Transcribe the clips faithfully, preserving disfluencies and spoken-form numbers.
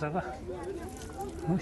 하다가 어?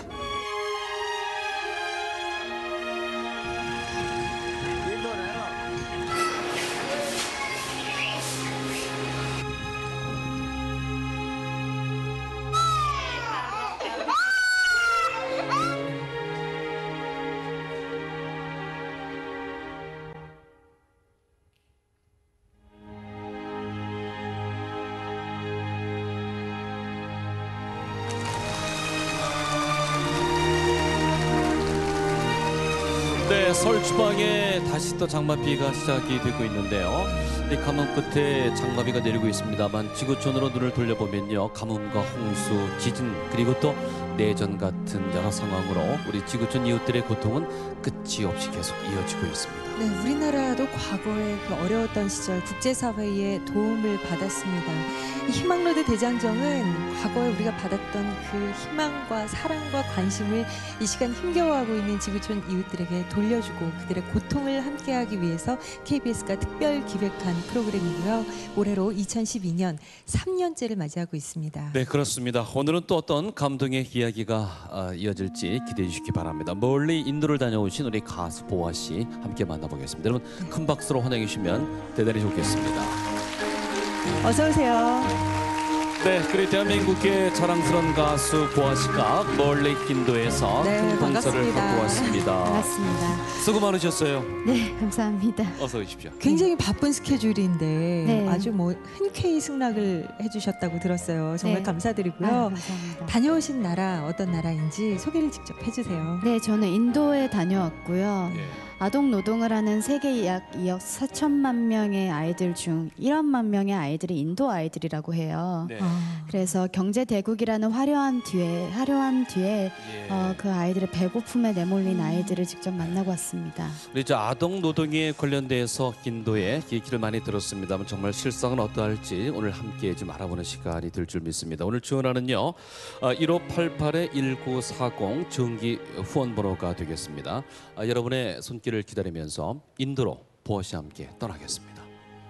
네, 서울 지방에 다시 또 장맛비가 시작이 되고 있는데요. 이 가뭄 끝에 장마비가 내리고 있습니다만 지구촌으로 눈을 돌려보면요, 가뭄과 홍수, 지진, 그리고 또 내전 같은 여러 상황으로 우리 지구촌 이웃들의 고통은 끝이 없이 계속 이어지고 있습니다. 네, 우리나라도 과거에 그 어려웠던 시절 국제사회의 도움을 받았습니다. 이 희망로드 대장정은 과거에 우리가 받았던 그 희망과 사랑과 관심을 이 시간 힘겨워하고 있는 지구촌 이웃들에게 돌려주고 그들의 고통을 함께하기 위해서 케이비에스가 특별 기획한 프로그램이고요. 올해로 이천십이 년 삼 년째를 맞이하고 있습니다. 네, 그렇습니다. 오늘은 또 어떤 감동의 이야기가 이어질지 기대해 주시기 바랍니다. 멀리 인도를 다녀오신 우리 가수 보아 씨 함께 만나보겠습니다. 여러분 큰 박수로 환영해 주시면 대단히 좋겠습니다. 어서 오세요. 네, 그리고 대한민국의 자랑스러운 가수 보아 씨가 멀리 인도에서 네, 큰 공서를 반갑습니다. 갖고 왔습니다. 반갑습니다. 수고 많으셨어요. 네, 감사합니다. 어서 오십시오. 굉장히 바쁜 스케줄인데 네. 아주 뭐 흔쾌히 승낙을 해주셨다고 들었어요. 정말 네. 감사드리고요. 아, 감사합니다. 다녀오신 나라 어떤 나라인지 소개를 직접 해주세요. 네, 저는 인도에 다녀왔고요. 예. 아동 노동을 하는 세계 약 이억 사천만 명의 아이들 중 일억만 명의 아이들이 인도 아이들이라고 해요. 네. 아, 그래서 경제 대국이라는 화려한 뒤에 화려한 뒤에 예. 어, 그 아이들의 배고픔에 내몰린 아이들을 직접 만나고 왔습니다. 우리 저 아동 노동에 관련돼서 인도에 얘기를 많이 들었습니다만 정말 실상은 어떠할지 오늘 함께 좀 알아보는 시간이 될 줄 믿습니다. 오늘 전화는요 일오팔팔 일구사공 정기 후원번호가 되겠습니다. 아, 여러분의 손길을 기다리면서 인도로 보아 씨와 함께 떠나겠습니다.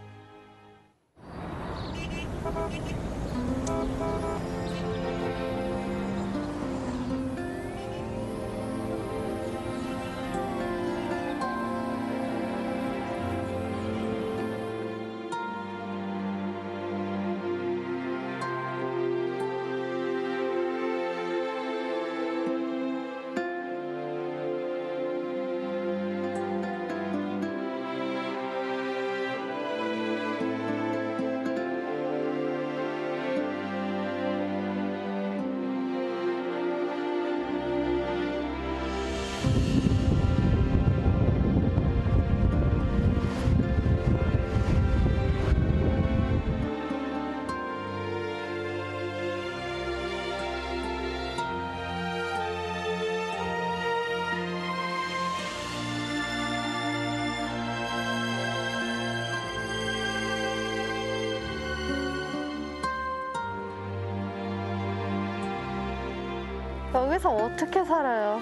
여기서 어떻게 살아요?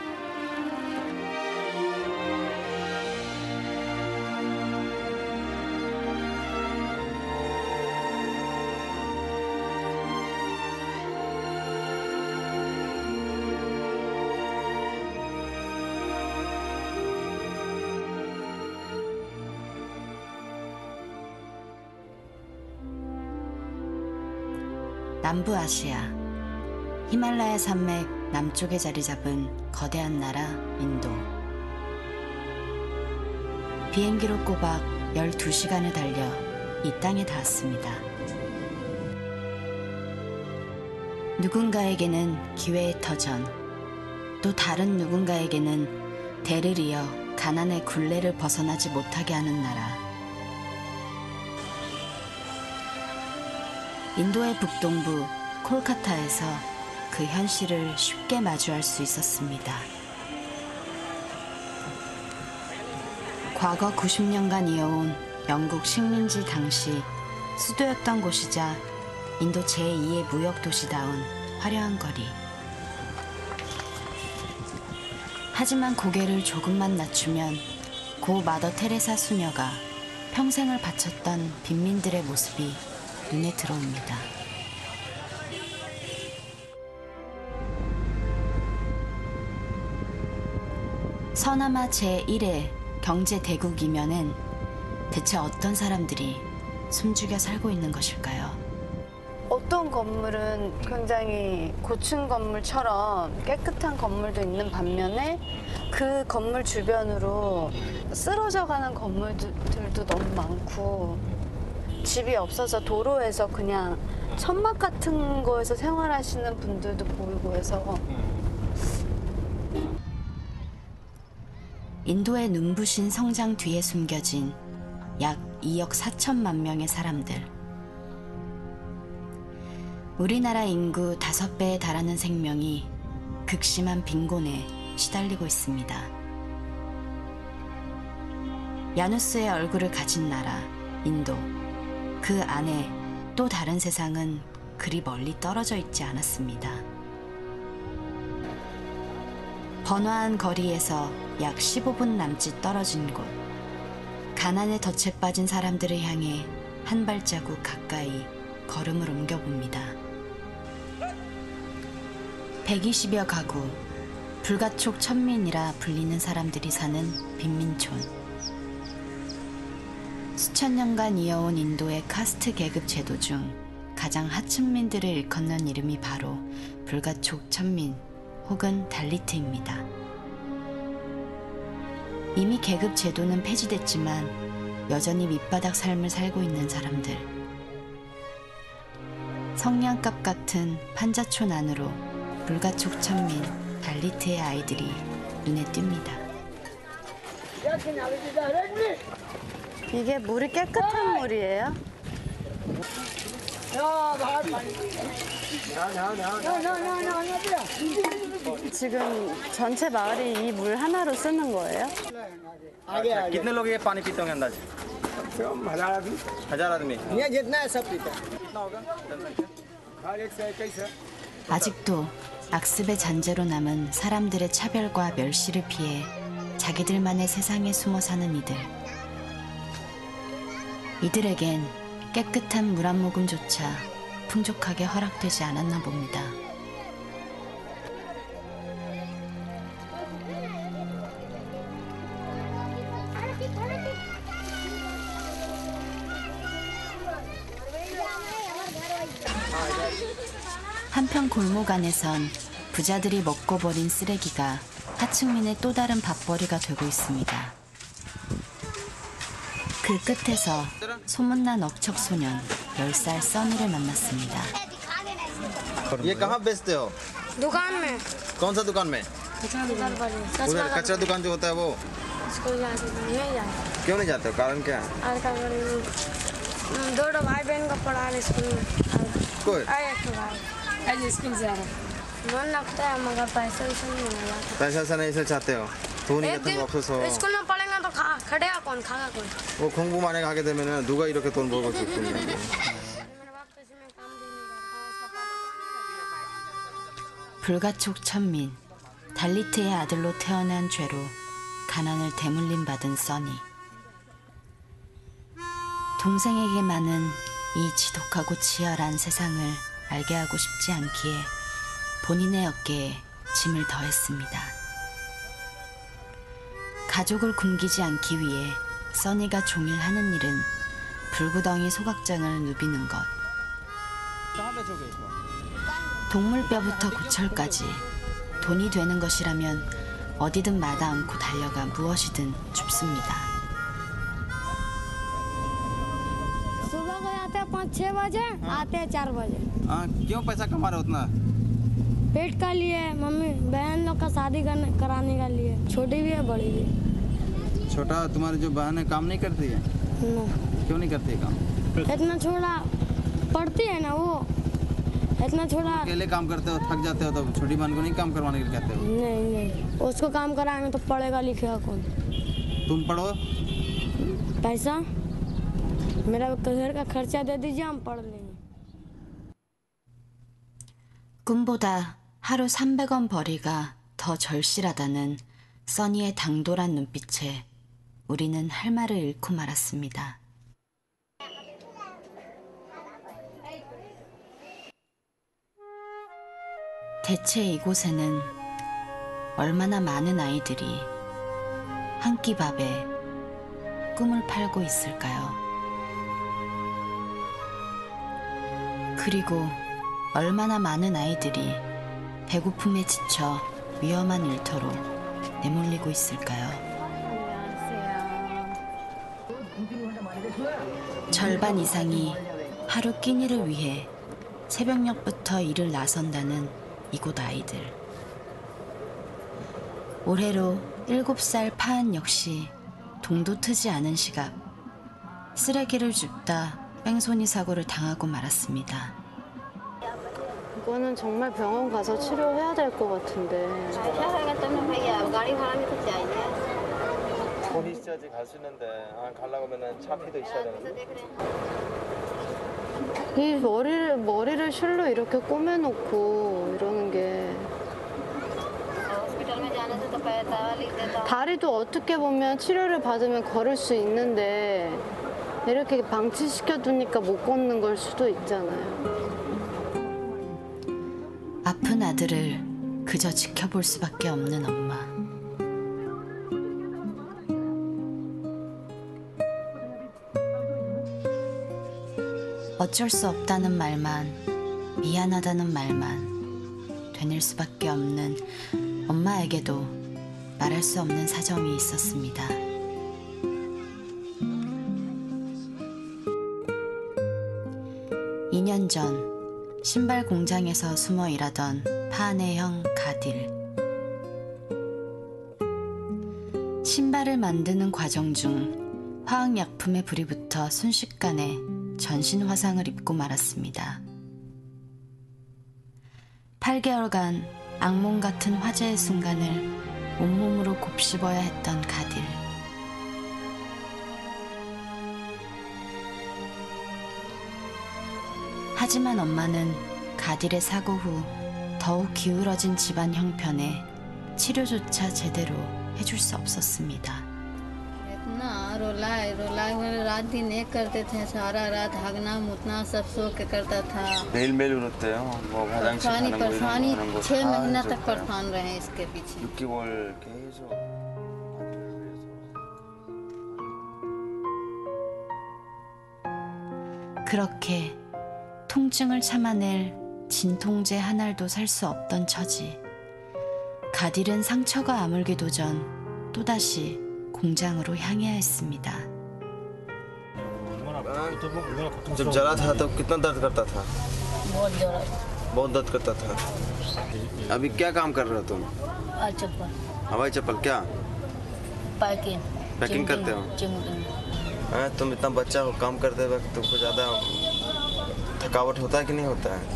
남부아시아, 히말라야 산맥 남쪽에 자리 잡은 거대한 나라 인도. 비행기로 꼬박 열두 시간을 달려 이 땅에 닿았습니다. 누군가에게는 기회의 터전, 또 다른 누군가에게는 대를 이어 가난의 굴레를 벗어나지 못하게 하는 나라. 인도의 북동부 콜카타에서 그 현실을 쉽게 마주할 수 있었습니다. 과거 구십 년간 이어온 영국 식민지 당시 수도였던 곳이자 인도 제이의 무역도시다운 화려한 거리. 하지만 고개를 조금만 낮추면 고 마더 테레사 수녀가 평생을 바쳤던 빈민들의 모습이 눈에 들어옵니다. 서남아 제일의 경제 대국이면은 대체 어떤 사람들이 숨죽여 살고 있는 것일까요? 어떤 건물은 굉장히 고층 건물처럼 깨끗한 건물도 있는 반면에 그 건물 주변으로 쓰러져가는 건물들도 너무 많고 집이 없어서 도로에서 그냥 천막 같은 거에서 생활하시는 분들도 보이고 해서 인도의 눈부신 성장 뒤에 숨겨진 약 이억 사천만 명의 사람들. 우리나라 인구 다섯 배에 달하는 생명이 극심한 빈곤에 시달리고 있습니다. 야누스의 얼굴을 가진 나라, 인도. 그 안에 또 다른 세상은 그리 멀리 떨어져 있지 않았습니다. 번화한 거리에서 약 십오 분 남짓 떨어진 곳. 가난에 덫에 빠진 사람들을 향해 한 발자국 가까이 걸음을 옮겨봅니다. 백이십여 가구, 불가촉 천민이라 불리는 사람들이 사는 빈민촌. 수천 년간 이어온 인도의 카스트 계급 제도 중 가장 하층민들을 일컫는 이름이 바로 불가촉 천민 혹은 달리트입니다. 이미 계급 제도는 폐지됐지만 여전히 밑바닥 삶을 살고 있는 사람들. 성냥갑 같은 판자촌 안으로 불가촉 천민 달리트의 아이들이 눈에 띕니다. 이게 물이 깨끗한 물이에요? 지금 전체 마을이 이 물 하나로 쓰는 거예요? कितने लोग ये पानी पीते होंगे अंदाज? हजार आदमी हजार आदमी ये जितना है सब पीते हैं कितना होगा हर एक से इक्कीस है 아직도 악습의 잔재로 남은 사람들의 차별과 멸시를 피해 자기들만의 세상에 숨어 사는 이들. 이들에겐 깨끗한 물 한 모금조차 풍족하게 허락되지 않았나 봅니다. 한편 골목 안에선 부자들이 먹고 버린 쓰레기가 하층민의 또 다른 밥벌이가 되고 있습니다. 그 끝에서 소문난 억척 소년 열 살 써니를 만났습니다. ये कहाँ बेचते हो? दुकान में कौन सा दुकान में? दुकान पर उधर कचरा दुकान जो होता है वो स्कूल जाते नहीं जाते क्यों नहीं जाते हो? कारण क्या है? और का दो दो भाई बहन का पढ़ा रहे स्कूल में कोई आए एक तो भाई आज स्कूल से आ रहा मन लगता है मगर पैसा वैसा नहीं मिला पैसा ऐसा नहीं से चाहते हो? तो नहीं एक कहते दिन वापस हो स्कूल में पढ़ेंगे तो खा खड़ेगा कौन खागा कौन वो 공부 많이 가게 되면은 누가 이렇게 돈 벌고 싶군요. मेरा बाप तो इसमें काम भी नहीं करता उसका 불가촉 천민, 달리트의 아들로 태어난 죄로 가난을 대물림 받은 써니. 동생에게만은 이 지독하고 치열한 세상을 알게 하고 싶지 않기에 본인의 어깨에 짐을 더했습니다. 가족을 굶기지 않기 위해 써니가 종일 하는 일은 불구덩이 소각장을 누비는 것. 동물뼈부터 고철까지 돈이 되는 것이라면 어디든 마다 않고 달려가 무엇이든 줍습니다. सुबह को आते हैं पाँच छः बजे आते हैं चार बजे हाँ क्यों पैसा कमा रहे हो उतना? पेट का लिए मम्मी बहन लोग का शादी करने कराने का लिए छोटी भी है बड़ी भी छोटा तुम्हारी जो बहन है काम नहीं करती है? नो क्यों नहीं करती है काम? इतना छोटा पढ़ती है ना वो इतना छोटा अकेले काम करते हो थक जाते हो तो छोटी बहन को नहीं काम करवाने के लिए कहते हो? नहीं नहीं उसको काम कराएंगे तो पढ़ेगा लिखेगा कौन तुम पढ़ो पैसा मेरा घर का खर्चा दे दीजिए हम पढ़ लेंगे 꿈보다 하루 삼백 원 벌이가 더 절실하다는 써니의 당돌한 눈빛에 우리는 할 말을 잃고 말았습니다. 대체 이곳에는 얼마나 많은 아이들이 한 끼 밥에 꿈을 팔고 있을까요? 그리고 얼마나 많은 아이들이 배고픔에 지쳐 위험한 일터로 내몰리고 있을까요? 절반 이상이 하루 끼니를 위해 새벽녘부터 일을 나선다는 이곳 아이들. 올해로 일곱 살 파안 역시 동도 트지 않은 시각 쓰레기를 줍다 뺑소니 사고를 당하고 말았습니다. 이거는 정말 병원 가서 치료해야 될 것 같은데. 돈이 있어야지 갈 수 있는데 아, 가려고 하면 차피도 있어야 되는데. 이 머리를 머리를 실로 이렇게 꼬매놓고 이러는 게. 다리도 어떻게 보면 치료를 받으면 걸을 수 있는데 이렇게 방치시켜두니까 못 걷는 걸 수도 있잖아요. 아픈 아들을 그저 지켜볼 수밖에 없는 엄마. 어쩔 수 없다는 말만, 미안하다는 말만 되뇌일 수밖에 없는 엄마에게도 말할 수 없는 사정이 있었습니다. 이 년 전 신발 공장에서 숨어 일하던 파안의 형 가딜. 신발을 만드는 과정 중 화학약품에 불이 붙어 순식간에 전신 화상을 입고 말았습니다. 팔 개월간 악몽 같은 화재의 순간을 온몸으로 곱씹어야 했던 가딜. 하지만 엄마는 가딜의 사고 후 더욱 기울어진 집안 형편에 치료조차 제대로 해줄 수 없었습니다. 매일 매일 울었대요. 뭐 화장실 가는 거 이런 거 छह महीना तक परेशान रहे इसके पीछे. 육 개월 계속. 그렇게 통증을 참아낼 진통제 한 알도 살 수 없던 처지. 가딜은 상처가 아물기도 전 또다시 공장으로 향해야 했습니다. जब जला था तब कितना दर्द करता था? बहुत जरा बहुत दर्द करता था। अभी क्या काम कर रहे हो तुम? चप्पल हवाई चप्पल क्या? पैकिंग पैकिंग करते हो? हाँ, तुम इतना बच्चा हो, काम करते वक्त तुमको ज्यादा थकावट होता है कि नहीं होता है?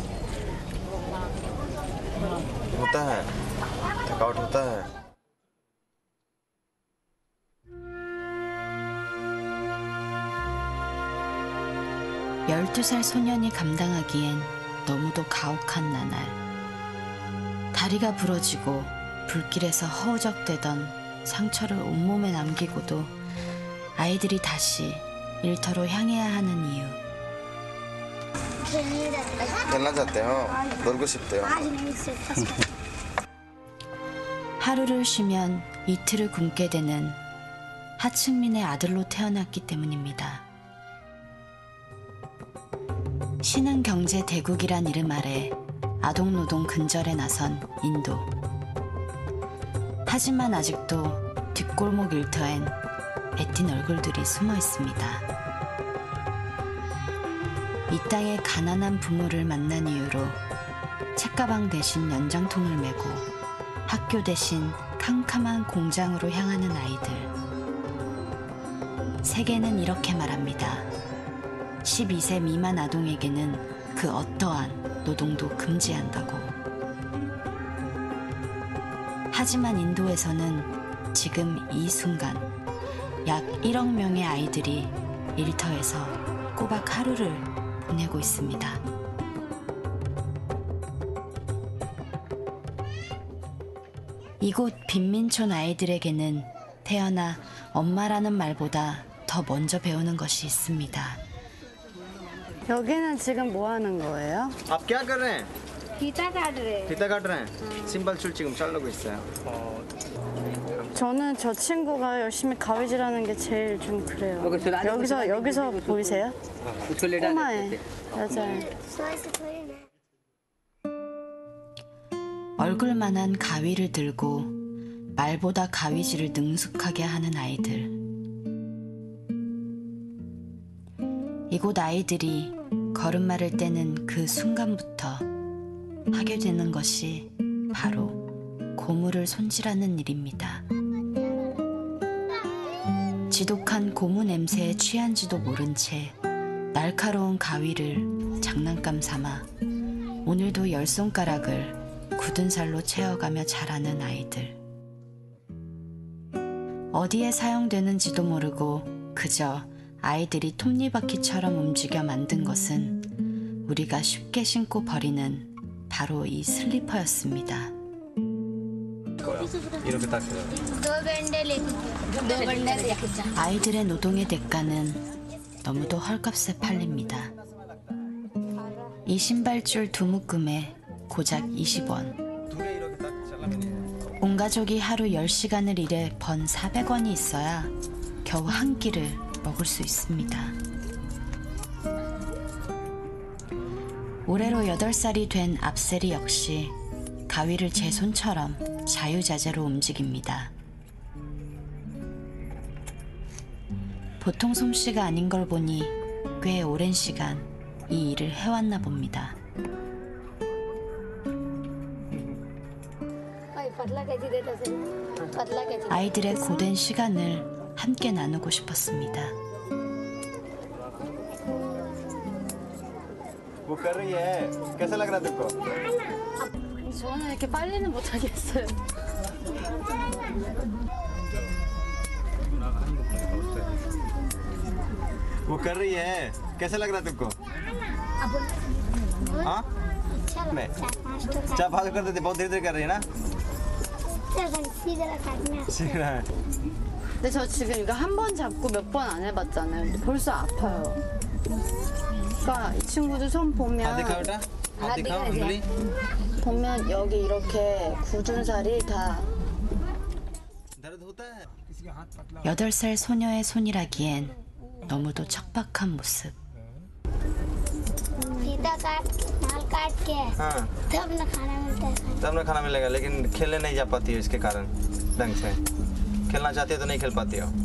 होता है, थकावट होता है। 열두 살 소년이 감당하기엔 너무도 가혹한 나날. 다리가 부러지고 불길에서 허우적대던 상처를 온몸에 남기고도 아이들이 다시 일터로 향해야 하는 이유. खेलना चाहते हो? 놀고 싶대요. 하루를 쉬면 이틀을 굶게 되는 하층민의 아들로 태어났기 때문입니다. 신흥 경제 대국이란 이름 아래 아동노동 근절에 나선 인도. 하지만 아직도 뒷골목 일터엔 애띤 얼굴들이 숨어 있습니다. 이 땅의 가난한 부모를 만난 이유로 책가방 대신 연장통을 메고 학교 대신 캄캄한 공장으로 향하는 아이들. 세계는 이렇게 말합니다. 십이 세 미만 아동에게는 그 어떠한 노동도 금지한다고. 하지만 인도에서는 지금 이 순간 약 일억 명의 아이들이 일터에서 꼬박 하루를 보내고 있습니다. 이곳 빈민촌 아이들에게는 태어나 엄마라는 말보다 더 먼저 배우는 것이 있습니다. 여기는 지금 뭐 하는 거예요? आप क्या कर रहे हैं? फीता काट रहे फीता काट रहे हैं? सिंपल चूल चिकम चल लोग इससे। 저는 저 친구가 열심히 가위질하는 게 제일 좀 그래요. 여기서 여기서 보이세요? 꼬마애 여자애. 얼굴만한 가위를 들고 말보다 가위질을 능숙하게 하는 아이들. 이곳 아이들이 걸음마를 떼는 그 순간부터 하게 되는 것이 바로 고무를 손질하는 일입니다. 지독한 고무 냄새에 취한지도 모른 채 날카로운 가위를 장난감 삼아 오늘도 열 손가락을 굳은 살로 채워가며 자라는 아이들. 어디에 사용되는지도 모르고 그저 아이들이 톱니바퀴처럼 움직여 만든 것은 우리가 쉽게 신고 버리는 바로 이 슬리퍼였습니다. 아이들의 노동의 대가는 너무도 헐값에 팔립니다. 이 신발줄 두 묶음에 고작 이십 원. 온 가족이 하루 열 시간을 일해 번 사백 원이 있어야 겨우 한 끼를 먹을 수 있습니다. 올해로 여덟 살이 된 앞셀이 역시 가위를 제 손처럼 자유자재로 움직입니다. 보통 솜씨가 아닌 걸 보니 꽤 오랜 시간 이 일을 해왔나 봅니다. 아이들의 고된 시간을 함께 나누고 싶었습니다. 저는 이렇게 빨리는 못하겠어요. वो कर रही है कैसा लग रहा है तुमको हाँ मैं चार पाँच कर देते बहुत देर देर कर रही है ना सीधा है 근데 저 지금 이거 한 번 잡고 몇 번 안 해봤잖아요. 근데 벌써 아파요. 그러니까 이 친구들 손 보면 हाथ दिखाओ बेटा हाथ दिखाओ उंगली 보면 여기 이렇게 굳은 살이 다 दर्द होता है 여덟 살 소녀의 손이라기엔 너무도 척박한 모습. हाँ तब ना खाना मिलता है तब ना खाना मिलेगा लेकिन खेलने नहीं जा पाती हो इसके कारण ढंग से खेलना चाहती हो तो नहीं खेल पाती हो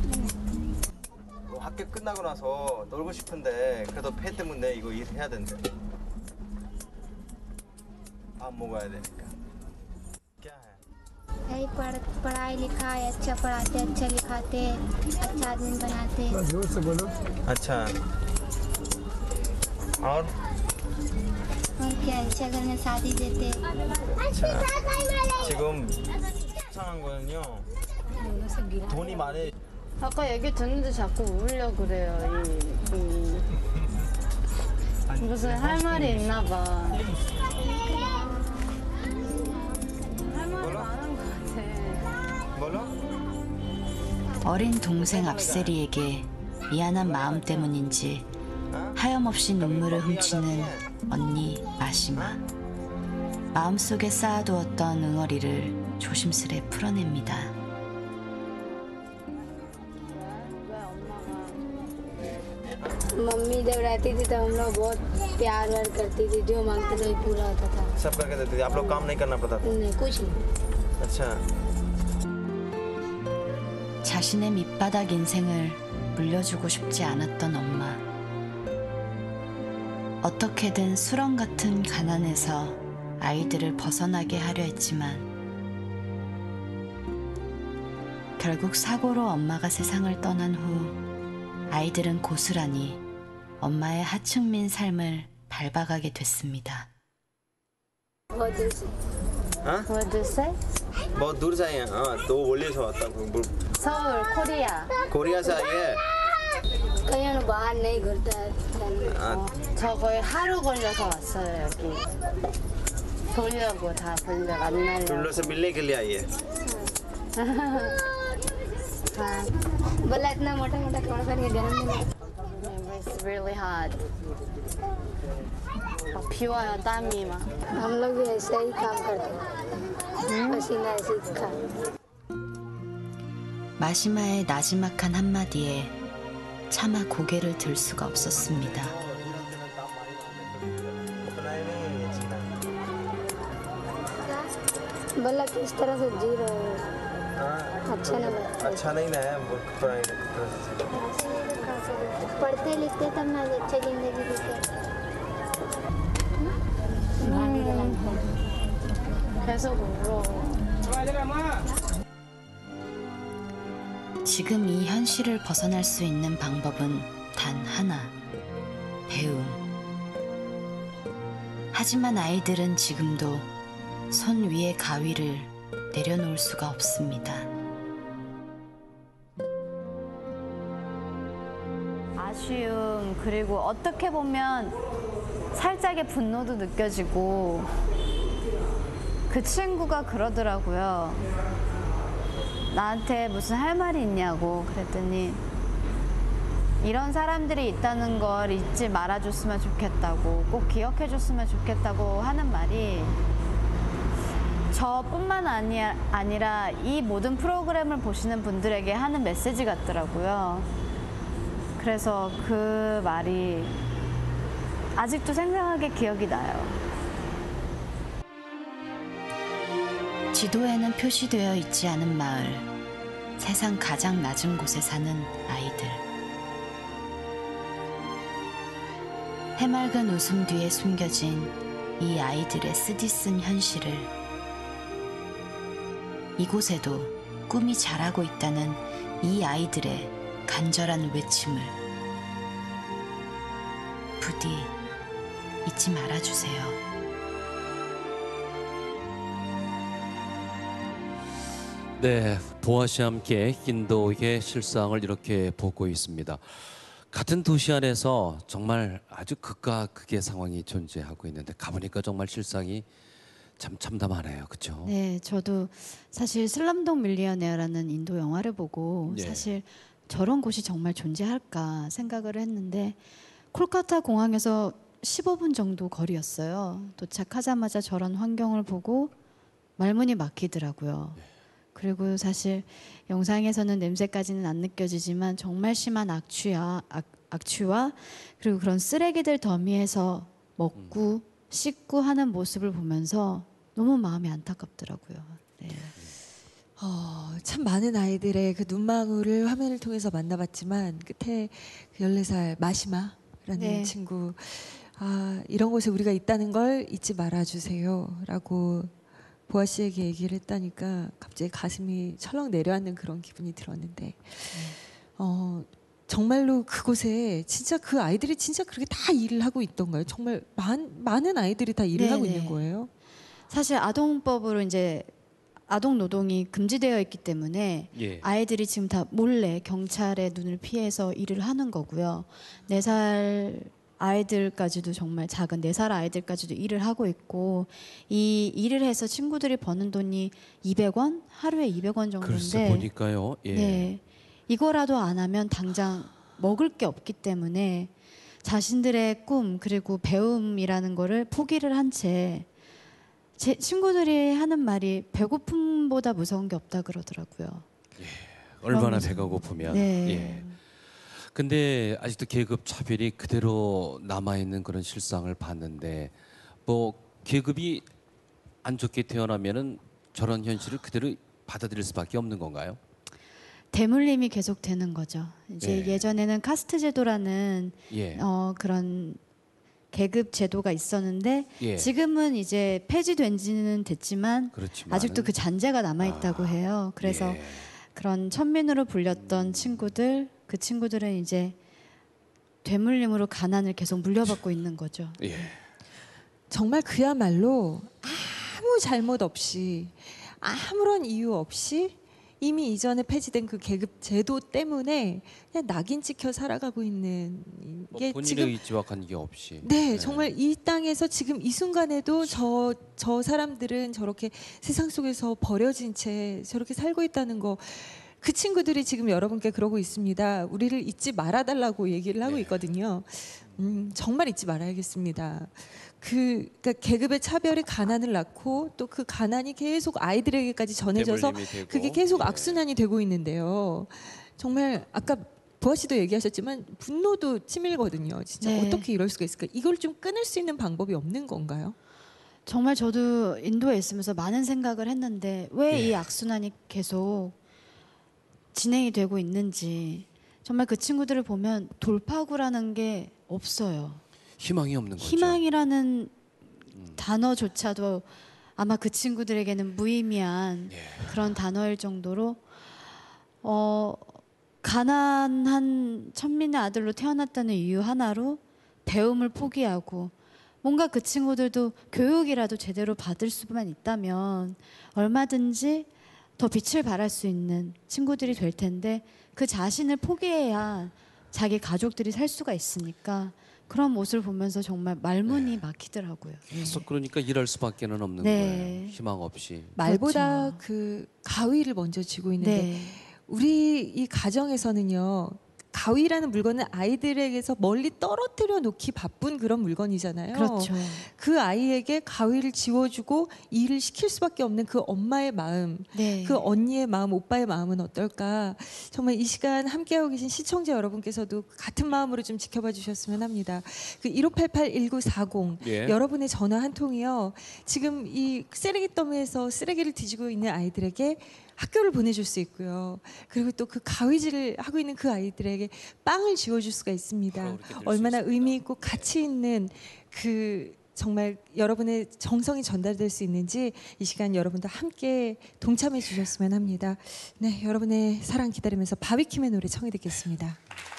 학교 끝나고 나서 놀고 싶은데 그래도 폐 때문에 이거 일해야 된대 밥 먹어야 되니까 क्या है यही पढ़ पढ़ाई लिखाई अच्छा पढ़ाते अच्छा लिखाते अच्छा आदमी बनाते जोर से बोलो अच्छा और और क्या अच्छा घर में शादी देते 자, 지금 이상한 거는요 돈이 많이 아까 얘기 듣는데 자꾸 울려 그래요. 이, 이 무슨 할 말이 있나 봐. 할 말이 많은 것 같아. 뭐로? 어린 동생 앞세리에게 미안한 마음 때문인지 하염없이 눈물을 훔치는 언니 마시마. 마음속에 쌓아두었던 응어리를 조심스레 풀어냅니다. मम्मी जब रहती थी तब हम लोग बहुत प्यार व्यार करती थी जो मांगते थे पूरा होता था सब करके देती थी आप लोग काम नहीं करना पड़ता था नहीं कुछ नहीं अच्छा 자신의 밑바닥 인생을 물려주고 싶지 않았던 엄마. 어떻게든 수렁 같은 가난에서 아이들을 벗어나게 하려 했지만 결국 사고로 엄마가 세상을 떠난 후 아이들은 고스란히 엄마의 하층민 삶을 밟아가게 됐습니다. बहुत दूर से हाँ What do you say? बहुत दूर से आई हैं हाँ तो वो बोलिए सब आता 서울, 코리아. कोरिया से आई है कहीं हम बाहर नहीं घूमता है हाँ, 저 거의 하루 걸려서 왔어요 여기. 보려고 다 보려 तुम 만나려고. लोग से मिलने के लिए आई है 아, बोला इतना मोटा मोटा कपड़ा पहन के गरम नहीं It's really hot. 막 비와요 땀이 막. हम लोग भी ऐसे ही काम करते हैं पसीना ऐसे ही खा 마시마의 나지막한 한마디에 차마 고개를 들 수가 없었습니다. बोला कि इस तरह से जी रहे हो अच्छा ना लगता अच्छा नहीं ना है पढ़ाई पढ़ते लिखते तब ना अच्छी जिंदगी जीते 계속 울어. 지금 이 현실을 벗어날 수 있는 방법은 단 하나, 배움. 하지만 아이들은 지금도 손 위의 가위를 내려놓을 수가 없습니다. 아쉬움, 그리고 어떻게 보면 살짝의 분노도 느껴지고, 그 친구가 그러더라고요. 나한테 무슨 할 말이 있냐고. 그랬더니 이런 사람들이 있다는 걸 잊지 말아줬으면 좋겠다고, 꼭 기억해줬으면 좋겠다고 하는 말이 저뿐만 아니, 아니라 이 모든 프로그램을 보시는 분들에게 하는 메시지 같더라고요. 그래서 그 말이 아직도 생생하게 기억이 나요. 지도에는 표시되어 있지 않은 마을, 세상 가장 낮은 곳에 사는 아이들. 해맑은 웃음 뒤에 숨겨진 이 아이들의 쓰디쓴 현실을, 이곳에도 꿈이 자라고 있다는 이 아이들의 간절한 외침을 부디 잊지 말아주세요. 네, 보아 씨와 함께 인도의 실상을 이렇게 보고 있습니다. 같은 도시 안에서 정말 아주 극과 극의 상황이 존재하고 있는데 가보니까 정말 실상이 참 참담하네요, 그렇죠? 네, 저도 사실 슬럼독 밀리어네어라는 인도 영화를 보고 네. 사실 저런 곳이 정말 존재할까 생각을 했는데, 콜카타 공항에서 십오 분 정도 거리였어요. 도착하자마자 저런 환경을 보고 말문이 막히더라고요. 네. 그리고 사실 영상에서는 냄새까지는 안 느껴지지만 정말 심한 악취와, 악, 악취와 그리고 그런 쓰레기들 더미에서 먹고 음. 씻고 하는 모습을 보면서 너무 마음이 안타깝더라고요. 네. 어, 참 많은 아이들의 그 눈망울을 화면을 통해서 만나봤지만 끝에 그 열네 살 마시마라는 네. 친구, 아, 이런 곳에 우리가 있다는 걸 잊지 말아주세요라고 보아 씨에게 얘기를 했다니까 갑자기 가슴이 철렁 내려앉는 그런 기분이 들었는데, 어, 정말로 그곳에 진짜 그 아이들이 진짜 그렇게 다 일을 하고 있던가요? 정말 많, 많은 아이들이 다 일을 네네. 하고 있는 거예요? 사실 아동법으로 이제 아동 노동이 금지되어 있기 때문에 예. 아이들이 지금 다 몰래 경찰의 눈을 피해서 일을 하는 거고요. 네 살 아이들까지도, 정말 작은 네 살 아이들까지도 일을 하고 있고, 이 일을 해서 친구들이 버는 돈이 이백 원? 하루에 이백 원 정도인데, 글쎄 보니까요. 예. 네, 이거라도 안 하면 당장 먹을 게 없기 때문에 자신들의 꿈 그리고 배움이라는 거를 포기를 한 채, 제 친구들이 하는 말이 배고픔보다 무서운 게 없다 그러더라고요. 얼마나 그러면서- 배가 고프면. 네. 예. 근데 아직도 계급 차별이 그대로 남아 있는 그런 실상을 봤는데, 뭐 계급이 안 좋게 태어나면은 저런 현실을 그대로 받아들일 수밖에 없는 건가요? 대물림이 계속 되는 거죠. 이제 네. 예전에는 카스트 제도라는 예. 어, 그런 계급 제도가 있었는데, 예. 지금은 이제 폐지된지는 됐지만 그렇지만 아직도 그 잔재가 남아 있다고 아, 해요. 그래서 예. 그런 천민으로 불렸던 친구들, 그 친구들은 이제 되물림으로 가난을 계속 물려받고 있는 거죠. 예. 정말 그야말로 아무 잘못 없이, 아무런 이유 없이 이미 이전에 폐지된 그 계급 제도 때문에 그냥 낙인 찍혀 살아가고 있는 뭐 게 본인의 지금, 의지와 관계없이. 네, 정말 이 땅에서 지금 이 순간에도 저, 저 사람들은 저렇게 세상 속에서 버려진 채 저렇게 살고 있다는 거, 그 친구들이 지금 여러분께 그러고 있습니다. 우리를 잊지 말아달라고 얘기를 하고 네. 있거든요. 음, 정말 잊지 말아야겠습니다. 그 그러니까 계급의 차별이 가난을 낳고 또 그 가난이 계속 아이들에게까지 전해져서 그게 계속 악순환이 되고 있는데요. 정말 아까 보아 씨도 얘기하셨지만 분노도 치밀거든요. 진짜 네. 어떻게 이럴 수가 있을까? 이걸 좀 끊을 수 있는 방법이 없는 건가요? 정말 저도 인도에 있으면서 많은 생각을 했는데 왜 이 예. 악순환이 계속 진행이 되고 있는지 정말 그 친구들을 보면 돌파구라는 게 없어요. 희망이 없는 거죠. 희망이라는 단어조차도 아마 그 친구들에게는 무의미한 예. 그런 단어일 정도로 어, 가난한 천민의 아들로 태어났다는 이유 하나로 배움을 포기하고 뭔가 그 친구들도 교육이라도 제대로 받을 수만 있다면 얼마든지 더 빛을 발할 수 있는 친구들이 될 텐데 그 자신을 포기해야 자기 가족들이 살 수가 있으니까 그런 모습을 보면서 정말 말문이 막히더라고요. 계속 그러니까 일할 수밖에는 없는 네. 거예요. 희망 없이. 말보다 그렇죠. 그 가위를 먼저 쥐고 있는데 네. 우리 이 가정에서는요. 가위라는 물건은 아이들에게서 멀리 떨어뜨려 놓기 바쁜 그런 물건이잖아요. 그렇죠. 그 아이에게 가위를 지워주고 일을 시킬 수밖에 없는 그 엄마의 마음, 네. 그 언니의 마음, 오빠의 마음은 어떨까? 정말 이 시간 함께하고 계신 시청자 여러분께서도 같은 마음으로 좀 지켜봐 주셨으면 합니다. 그 일오팔팔 일구사공 예. 여러분의 전화 한 통이요. 지금 이 쓰레기 더미에서 쓰레기를 뒤지고 있는 아이들에게 학교를 보내줄 수 있고요. 그리고 또 그 가위질을 하고 있는 그 아이들에게 빵을 지워줄 수가 있습니다. 바로 그렇게 될수 얼마나 있습니다. 의미 있고 가치 있는 그 정말 여러분의 정성이 전달될 수 있는지 이 시간 여러분도 함께 동참해 주셨으면 합니다. 네, 여러분의 사랑 기다리면서 바비킴의 노래 청해 듣겠습니다.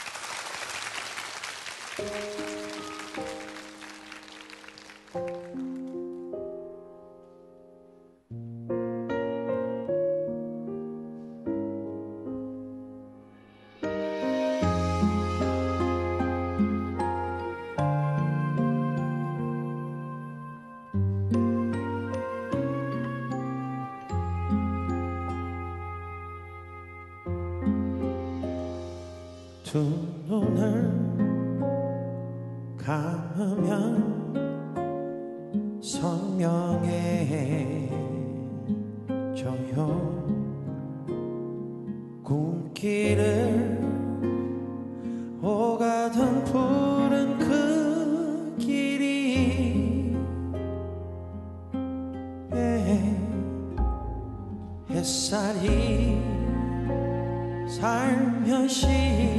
두 눈을 감으면 선명해져요. 꿈길을 오가던 푸른 그 길이 예, 햇살이 살며시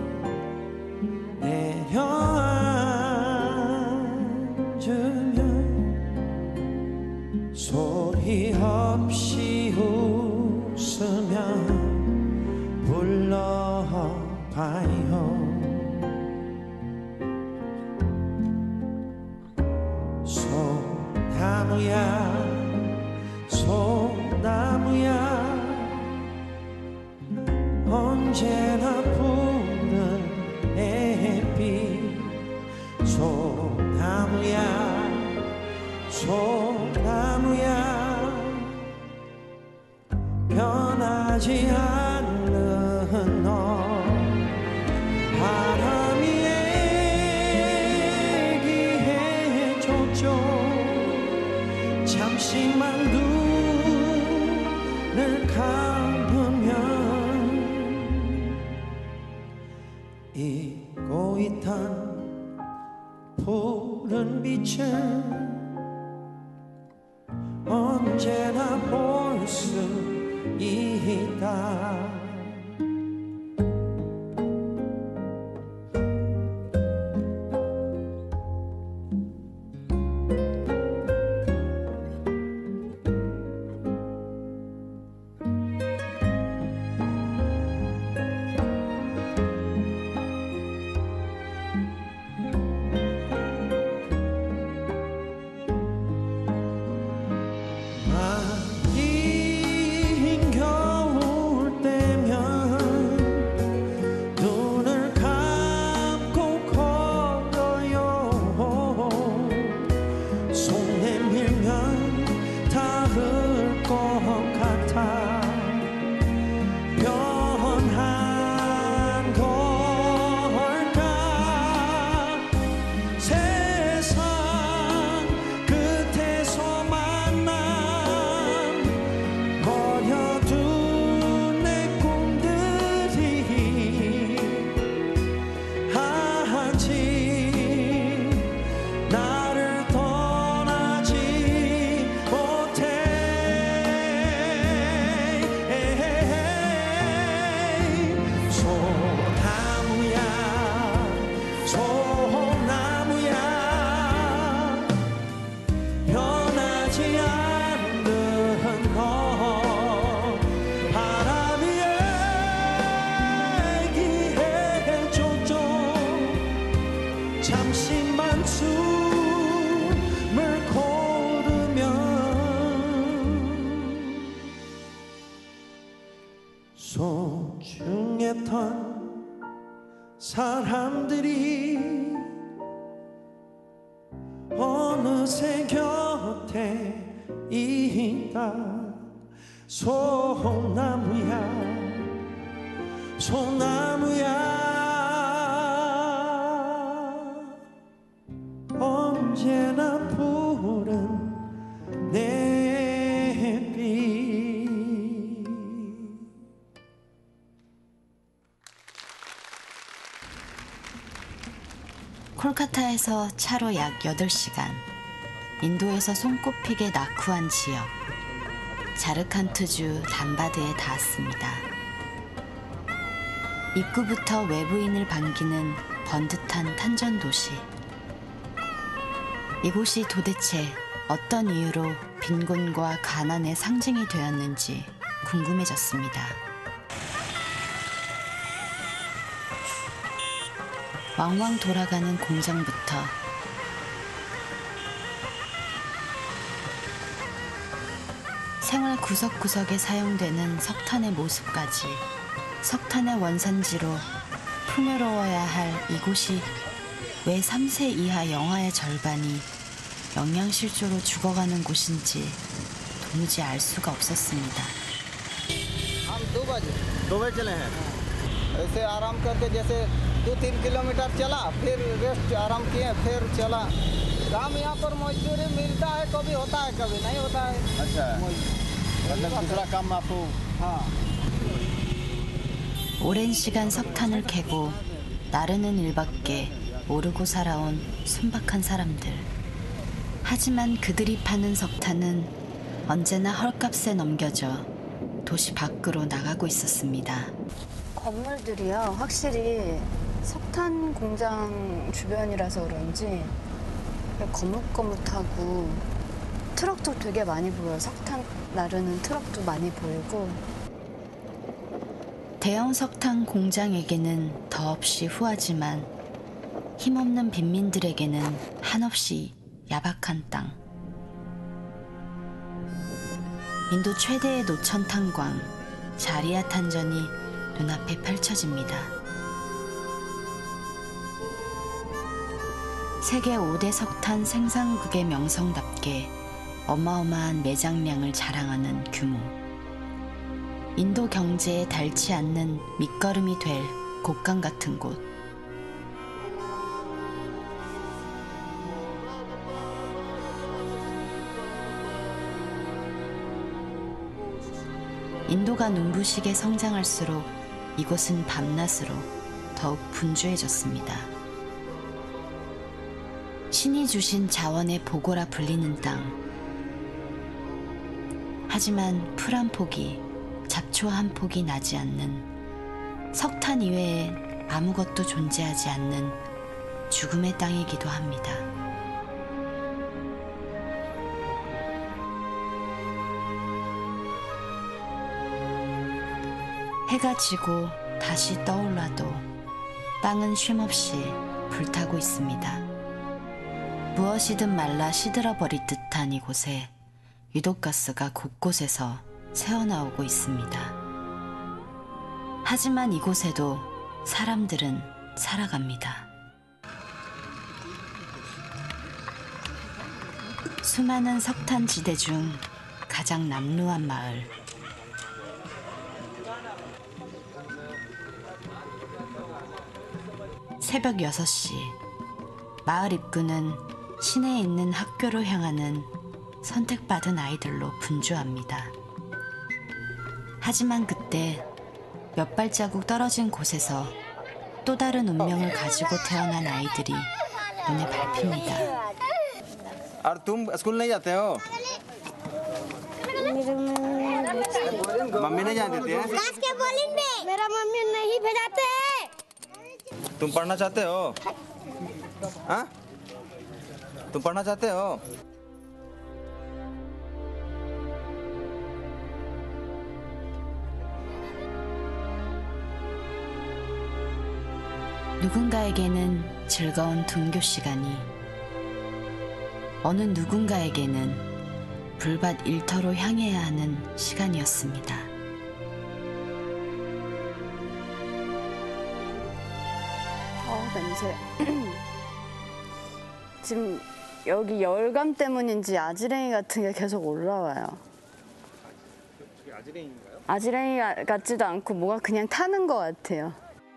내려앉으면 소리 없이 웃으며 불러봐요. 소나무야 소나무야 언제나 부는 햇빛 소나무야 소나무야 변하지 않는 너 바람이 얘기해줬죠. 잠시만 눈을 감으면 잊고 있던 푸른 빛을 언제나 볼 수 있다. 아닌 겨울 때문에 있다. 소나무야 소나무야 언제나 푸른 내빛. 콜카타에서 차로 약 여덟 시간, 인도에서 손꼽히게 낙후한 지역 자르칸트주 단바드에 닿았습니다. 입구부터 외부인을 반기는 번듯한 탄전 도시. 이곳이 도대체 어떤 이유로 빈곤과 가난의 상징이 되었는지 궁금해졌습니다. 왕왕 돌아가는 공장부터 생활 구석구석에 사용되는 석탄의 모습까지, 석탄의 원산지로 풍요로워야 할 이곳이 왜 삼 세 이하 영아의 절반이 영양실조로 죽어가는 곳인지 도무지 알 수가 없었습니다. हम दो बजे दो बजे चले हैं ऐसे आराम करके जैसे दो तीन किलोमीटर चला फिर रेस्ट आराम किए फिर चला काम यहाँ पर मजदूरी मिलता है कभी होता है कभी नहीं होता है अच्छा मतलब दूसरा काम आपको हाँ 오랜 시간 석탄을 캐고 나르는 일밖에 모르고 살아온 순박한 사람들. 하지만 그들이 파는 석탄은 언제나 헐값에 넘겨져 도시 밖으로 나가고 있었습니다. 건물들이요, 확실히 석탄 공장 주변이라서 그런지 거뭇거뭇하고 트럭도 되게 많이 보여요. 석탄 나르는 트럭도 많이 보이고. 대형 석탄 공장에게는 더없이 후하지만 힘없는 빈민들에게는 한없이 야박한 땅. 인도 최대의 노천 탄광 자리아 탄전이 눈앞에 펼쳐집니다. 세계 오 대 석탄 생산국의 명성답게 어마어마한 매장량을 자랑하는 규모. 인도 경제에 닳지 않는 밑거름이 될 곡강 같은 곳. 인도가 눈부시게 성장할수록 이곳은 밤낮으로 더욱 분주해졌습니다. 신이 주신 자원의 보고라 불리는 땅. 하지만 풀 한 폭이, 잡초 한 폭이 나지 않는, 석탄 이외에 아무것도 존재하지 않는 죽음의 땅이기도 합니다. 해가 지고 다시 떠올라도 땅은 쉼없이 불타고 있습니다. 무엇이든 말라 시들어버릴 듯한 이곳에 유독가스가 곳곳에서 새어나오고 있습니다. 하지만 이곳에도 사람들은 살아갑니다. 수많은 석탄 지대 중 가장 남루한 마을. 새벽 여섯 시, 마을 입구는 시내에 있는 학교로 향하는 선택받은 아이들로 분주합니다. 하지만 그때 몇 발자국 떨어진 곳에서 또 다른 운명을 가지고 태어난 아이들이 눈에 밟힙니다. और तुम स्कूल नहीं जाते हो मम्मी नहीं जाने देती है मेरा मम्मी नहीं भेजाते हैं। तुम पढ़ना चाहते हो हाँ तुम पढ़ना चाहते हो 누군가에게는 즐거운 등교 시간이, 어느 누군가에게는 불밭 일터로 향해야 하는 시간이었습니다. 어, 냄새. 지금 여기 열감 때문인지 아지랭이 같은 게 계속 올라와요. 저게 아지랭이인가요? 아지랭이 같지도 않고 뭐가 그냥 타는 것 같아요.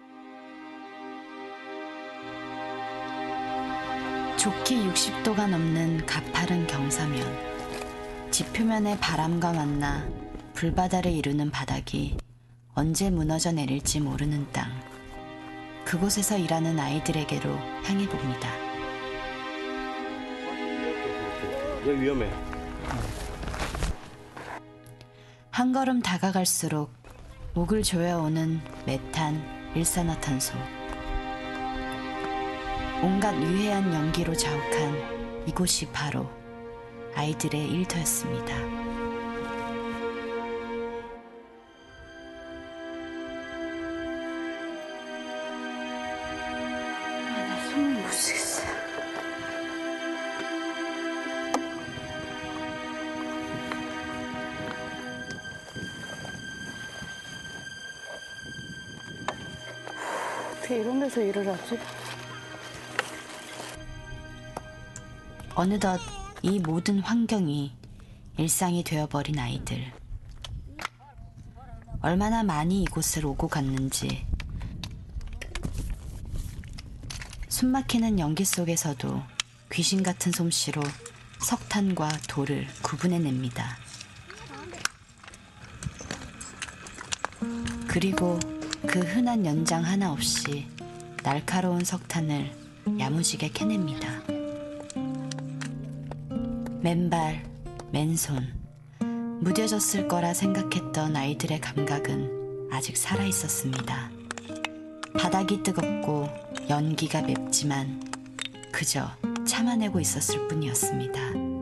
좋기 육십 도가 넘는 가파른 경사면 지표면의 바람과 만나 불바다를 이루는 바닥이 언제 무너져 내릴지 모르는 땅. 그곳에서 일하는 아이들에게로 향해 봅니다. 여기 위험해. 한 걸음 다가갈수록 목을 조여오는 메탄, 일산화탄소. 온갖 유해한 연기로 자욱한 이곳이 바로 아이들의 일터였습니다. 나 숨을 못 쉬겠어. 어떻게 이런 데서 일을 하지? 어느덧 이 모든 환경이 일상이 되어버린 아이들. 얼마나 많이 이곳을 오고 갔는지. 숨막히는 연기 속에서도 귀신 같은 솜씨로 석탄과 돌을 구분해냅니다. 그리고 그 흔한 연장 하나 없이 날카로운 석탄을 야무지게 캐냅니다. 맨발, 맨손, 무뎌졌을 거라 생각했던 아이들의 감각은 아직 살아있었습니다. 바닥이 뜨겁고 연기가 맵지만 그저 참아내고 있었을 뿐이었습니다.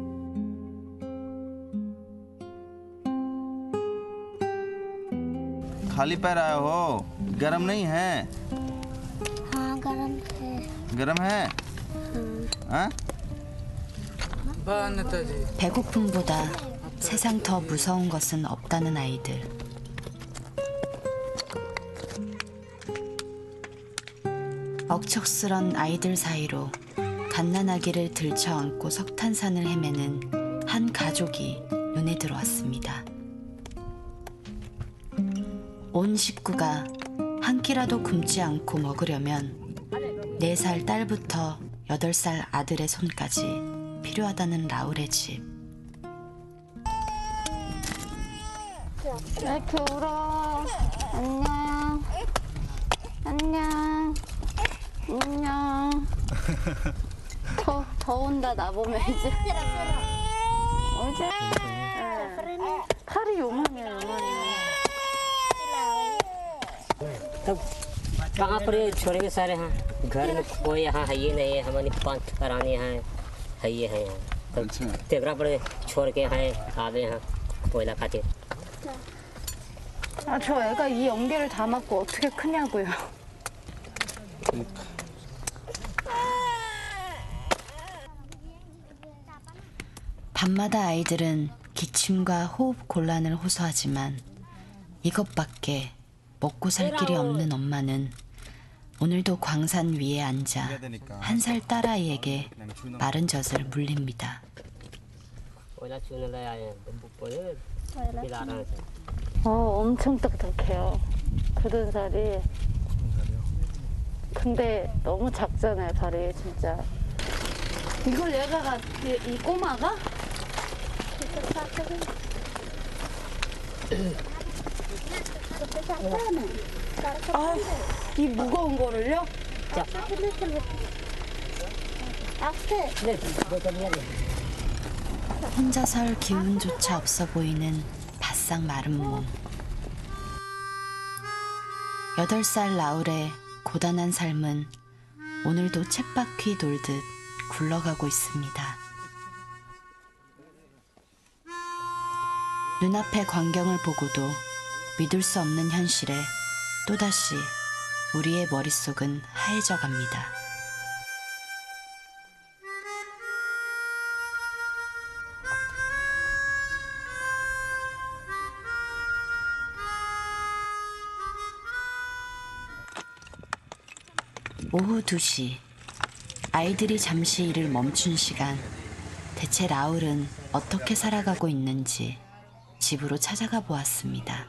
खाली पैर आए हो, गरम नहीं है? हाँ गरम है। गरम है? हाँ? 배고픔보다 세상 더 무서운 것은 없다는 아이들. 억척스런 아이들 사이로 갓난아기를 들쳐안고 석탄산을 헤매는 한 가족이 눈에 들어왔습니다. 온 식구가 한 끼라도 굶지 않고 먹으려면 네 살 딸부터 여덟 살 아들의 손까지 필요하다는 라울의 집. 왜 이렇게 울어? 안녕. 안녕. 안녕. 더, 더 온다, 나보면 이제. 어제? 네. 팔이 요만해, 요만해. तब कहाँ पर ये छोड़ेंगे सारे? हाँ घर में कोई यहाँ है ये नहीं है, हमारी पांच करानी है है ये है यहाँ। तब तेगरा पर छोड़ के यहाँ आवे यहाँ कोयला खातिर। 아, 저 애가 이 연기를 다 맞고 어떻게 크냐고요. 밤마다 아이들은 기침과 호흡 곤란을 호소하지만 이것밖에 먹고 살 길이 없는 엄마는 오늘도 광산 위에 앉아 한 살 딸아이에게 마른 젖을 물립니다. 어, 엄청 딱딱해요. 굳은 살이. 근데 너무 작잖아요, 발이 진짜. 이걸 얘가가, 이, 이 꼬마가? 아, 이 무거운 거를요? 혼자 설 기운조차 없어 보이는 바싹 마른 몸. 여덟 살 라울의 고단한 삶은 오늘도 쳇바퀴 돌듯 굴러가고 있습니다. 눈앞의 광경을 보고도 믿을 수 없는 현실에 또다시 우리의 머릿속은 하얘져 갑니다. 오후 두 시 아이들이 잠시 일을 멈춘 시간, 대체 라울은 어떻게 살아가고 있는지 집으로 찾아가 보았습니다.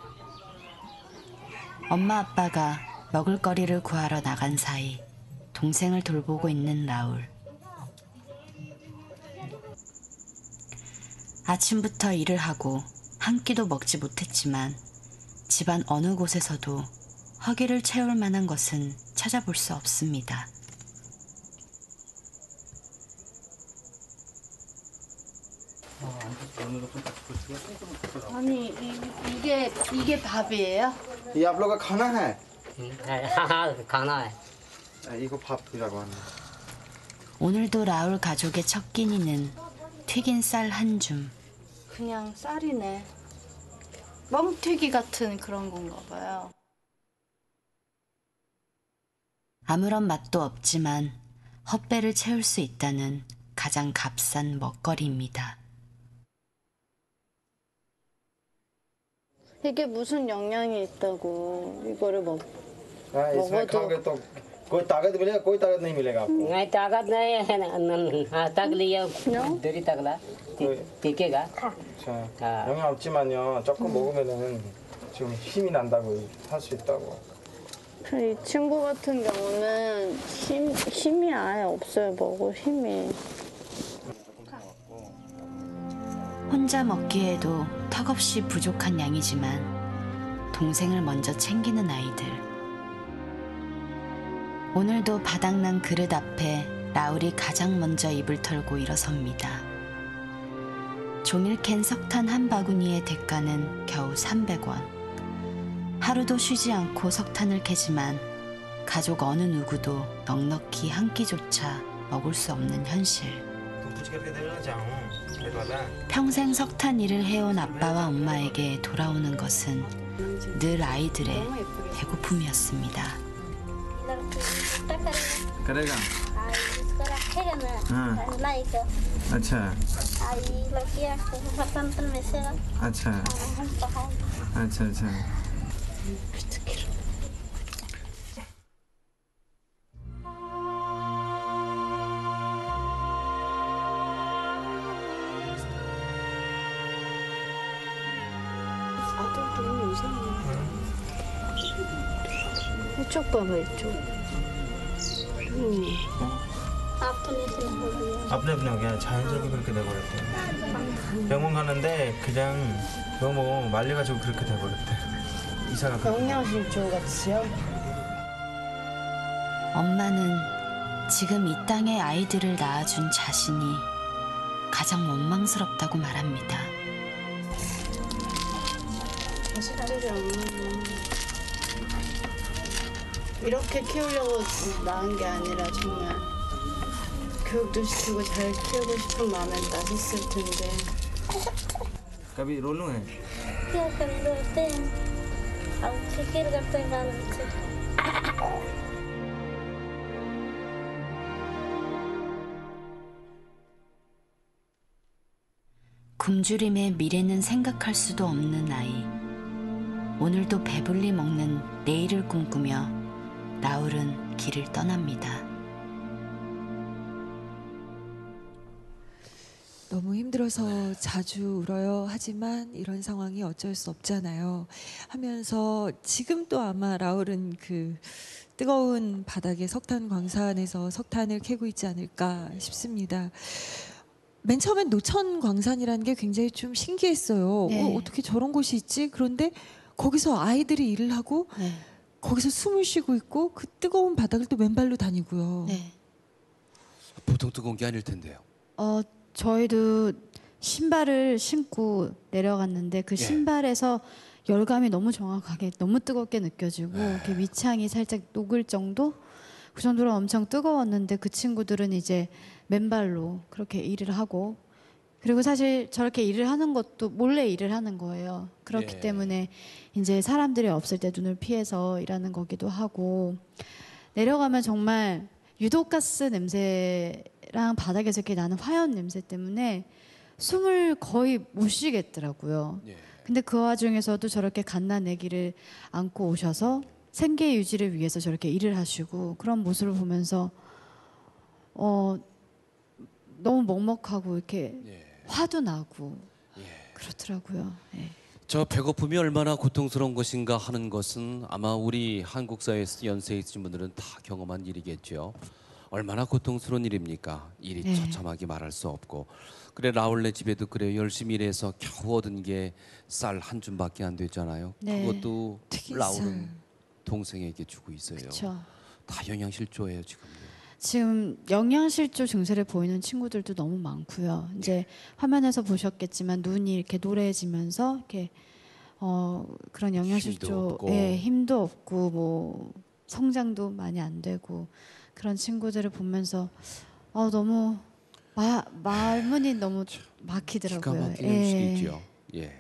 엄마 아빠가 먹을거리를 구하러 나간 사이 동생을 돌보고 있는 라울. 아침부터 일을 하고 한 끼도 먹지 못했지만 집안 어느 곳에서도 허기를 채울 만한 것은 찾아볼 수 없습니다. 아니 이, 이게 이게 밥이에요? ये आप लोग का खाना है हाँ हाँ खाना है 이거 밥이라고 하는 오늘도 라울 가족의 첫 끼니는 튀긴 쌀 한 줌. 그냥 쌀이네. 뻥튀기 같은 그런 건가 봐요. 아무런 맛도 없지만 헛배를 채울 수 있다는 가장 값싼 먹거리입니다. 이게 무슨 영양이 있다고 이거를 먹 हाँ, इसमें खाओगे तो कोई ताकत मिलेगा कोई ताकत नहीं मिलेगा आपको नहीं ताकत नहीं है न- हाँ, तक लिया देरी तकला 띠केगा 자, 영양 없지만요 조금 먹으면은 지금 힘이 난다고 할 수 있다고 이 친구 같은 경우는 힘, 힘이 아예 없어요. 먹을 힘이. 혼자 먹기에도 턱없이 부족한 양이지만 동생을 먼저 챙기는 아이들. 오늘도 바닥난 그릇 앞에 라울이 가장 먼저 입을 털고 일어섭니다. 종일 캔 석탄 한 바구니의 대가는 겨우 삼백 원. 하루도 쉬지 않고 석탄을 캐지만 가족 어느 누구도 넉넉히 한 끼조차 먹을 수 없는 현실. 평생 석탄 일을 해온 아빠와 엄마에게 돌아오는 것은 늘 아이들의 배고픔이었습니다. करेगा इसको रखेगा ना हाँ। लाई को अच्छा आई लड़कियां को स्वतंत्र में से अच्छा हम पढ़ाए अच्छा अच्छा 이쪽 봐봐 이쪽. आप तो नहीं सुन हो गया अपने अपने हो गया 자연스럽게 그렇게 돼버렸대. 병원 가는데 그냥 너무 말려가지고 그렇게 돼버렸대. 이사가 영양실조 같이요? 엄마는 지금 이 땅에 아이들을 낳아준 자신이 가장 원망스럽다고 말합니다. 자식들이 없는 이렇게 키우려고 낳은 게 아니라 정말 교육도 시키고 잘 키우고 싶은 마음에 낳았을 텐데. कभी रोनू है क्या करें रोते हैं अब फिक्र करते हैं बाल बच्चे 굶주림의 미래는 생각할 수도 없는 아이. 오늘도 배불리 먹는 내일을 꿈꾸며 라울은 길을 떠납니다. 너무 힘들어서 자주 울어요. 하지만 이런 상황이 어쩔 수 없잖아요. 하면서 지금도 아마 라울은 그 뜨거운 바닥에 석탄 광산에서 석탄을 캐고 있지 않을까 싶습니다. 맨 처음엔 노천 광산이라는 게 굉장히 좀 신기했어요. 네. 어, 어떻게 저런 곳이 있지? 그런데 거기서 아이들이 일을 하고 네. 거기서 숨을 쉬고 있고 그 뜨거운 바닥을 또 맨발로 다니고요. 네. 보통 뜨거운 게 아닐 텐데요. 어, 저희도 신발을 신고 내려갔는데 그 예. 신발에서 열감이 너무 정확하게 너무 뜨겁게 느껴지고 이렇게 위창이 살짝 녹을 정도? 그 정도로 엄청 뜨거웠는데 그 친구들은 이제 맨발로 그렇게 일을 하고 그리고 사실 저렇게 일을 하는 것도 몰래 일을 하는 거예요. 그렇기 예. 때문에 이제 사람들이 없을 때 눈을 피해서 일하는 거기도 하고 내려가면 정말 유독가스 냄새랑 바닥에서 이렇게 나는 화연 냄새 때문에 숨을 거의 못 쉬겠더라고요. 예. 근데 그 와중에서도 저렇게 갓난 아기를 안고 오셔서 생계 유지를 위해서 저렇게 일을 하시고 그런 모습을 보면서 어, 너무 먹먹하고 이렇게 예. 화도 나고 예. 그렇더라고요. 예. 저 배고픔이 얼마나 고통스러운 것인가 하는 것은 아마 우리 한국 사회에서 연세에 있으신 분들은 다 경험한 일이겠죠. 얼마나 고통스러운 일입니까? 일이 네. 처참하게 말할 수 없고. 그래 라울네 집에도 그래요. 열심히 일해서 겨우 얻은 게 쌀 한 줌밖에 안 됐잖아요. 네. 그것도 튀긴 라울은 쌀. 동생에게 주고 있어요. 그렇죠. 다 영양실조예요 지금. 지금 영양실조 증세를 보이는 친구들도 너무 많고요. 이제 화면에서 보셨겠지만 눈이 이렇게 노래지면서 이렇게 어 그런 힘도 영양실조 없고. 예, 힘도 없고 뭐 성장도 많이 안 되고 그런 친구들을 보면서 어 너무 마, 마음이 너무 기가 막히더라고요. 막히는 시기죠. 예.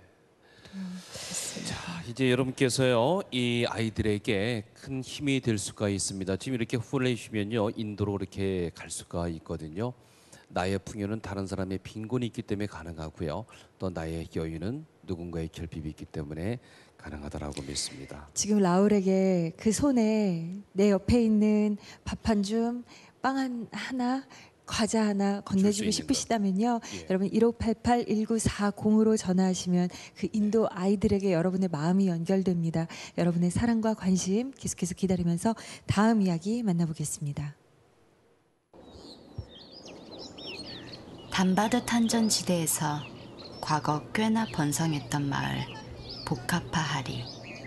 자, 이제 여러분께서요 이 아이들에게 큰 힘이 될 수가 있습니다. 지금 이렇게 후원을 해주시면요 인도로 이렇게 갈 수가 있거든요. 나의 풍요는 다른 사람의 빈곤이 있기 때문에 가능하고요. 또 나의 여유는 누군가의 결핍이 있기 때문에 가능하다라고 믿습니다. 지금 라울에게 그 손에 내 옆에 있는 밥 한 줌, 빵 한 하나, 과자 하나 건네주고 있는 싶으시다면요. 예. 여러분 일오팔팔 일구사공으로 전화하시면 그 인도 아이들에게 여러분의 마음이 연결됩니다. 여러분의 사랑과 관심 계속해서 기다리면서 다음 이야기 만나보겠습니다. 담바드 탄전지대에서 과거 꽤나 번성했던 마을 보카파하리.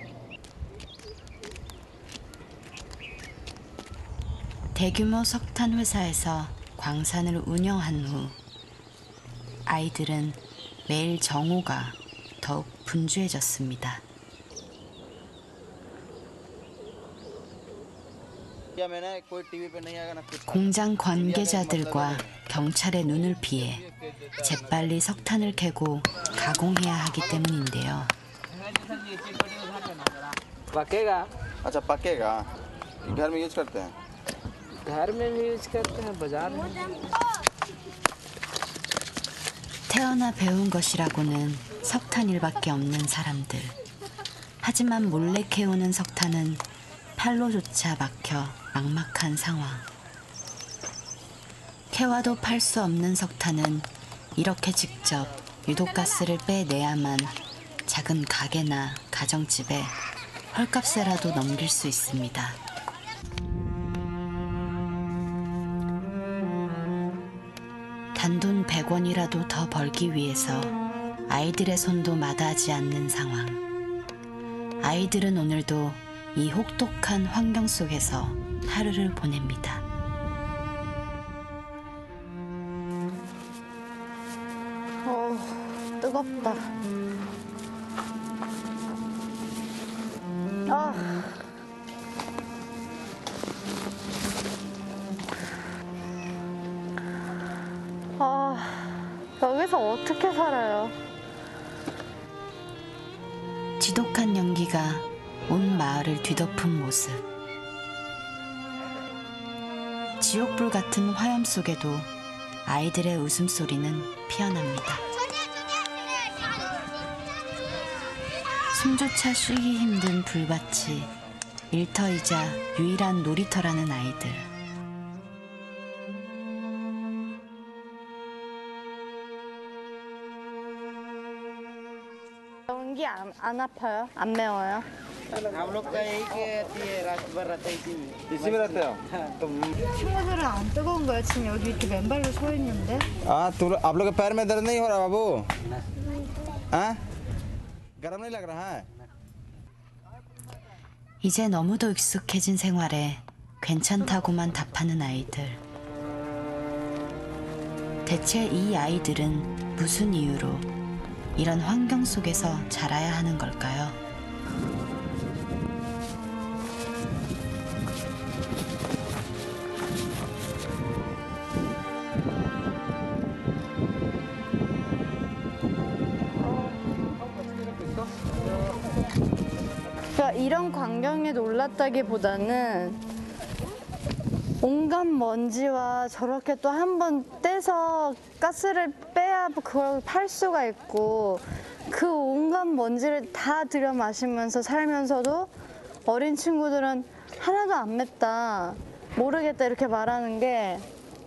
대규모 석탄 회사에서 광산을 운영한 후 아이들은 매일 정오가 더욱 분주해졌습니다. 공장 관계자들과 경찰의 눈을 피해 재빨리 석탄을 캐고 가공해야 하기 때문인데요. पकेगा अच्छा पकेगा घर में यूज करते हैं घर में भी यूज करते हैं बाजार में 태어나 배운 것이라고는 석탄일밖에 없는 사람들. 하지만 몰래 캐오는 석탄은 팔로조차 막혀 막막한 상황. 캐와도 팔 수 없는 석탄은 이렇게 직접 유독가스를 빼내야만 작은 가게나 가정집에 헐값에라도 넘길 수 있습니다. 단돈 백 원이라도 더 벌기 위해서 아이들의 손도 마다하지 않는 상황. 아이들은 오늘도 이 혹독한 환경 속에서 하루를 보냅니다. 어, 뜨겁다. 아. 아, 여기서 어떻게 살아요? 지독한 연기가 온 마을을 뒤덮은 모습. 지옥불 같은 화염 속에도 아이들의 웃음소리는 피어납니다. 숨조차 쉬기 힘든 불밭이 일터이자 유일한 놀이터라는 아이들. 연기 안, 안 아파요? 안 매워요? हम लोग का यही के ये रात भर रहते इसी में इसी में रहते हो तो 친구들은 안 뜨거운 거예요? 지금 여기 이렇게 맨발로 서 있는데. हाँ तो आप लोग के पैर में दर्द नहीं हो रहा बाबू हाँ गर्म नहीं लग रहा है 이제 너무도 익숙해진 생활에 괜찮다고만 답하는 아이들. 대체 이 아이들은 무슨 이유로 이런 환경 속에서 자라야 하는 걸까요? 그러니까 이런 광경에 놀랐다기보다는 온갖 먼지와 저렇게 또 한 번 떼서 가스를 빼야 그걸 팔 수가 있고 그 온갖 먼지를 다 들여 마시면서 살면서도 어린 친구들은 하나도 안 맵다, 모르겠다 이렇게 말하는 게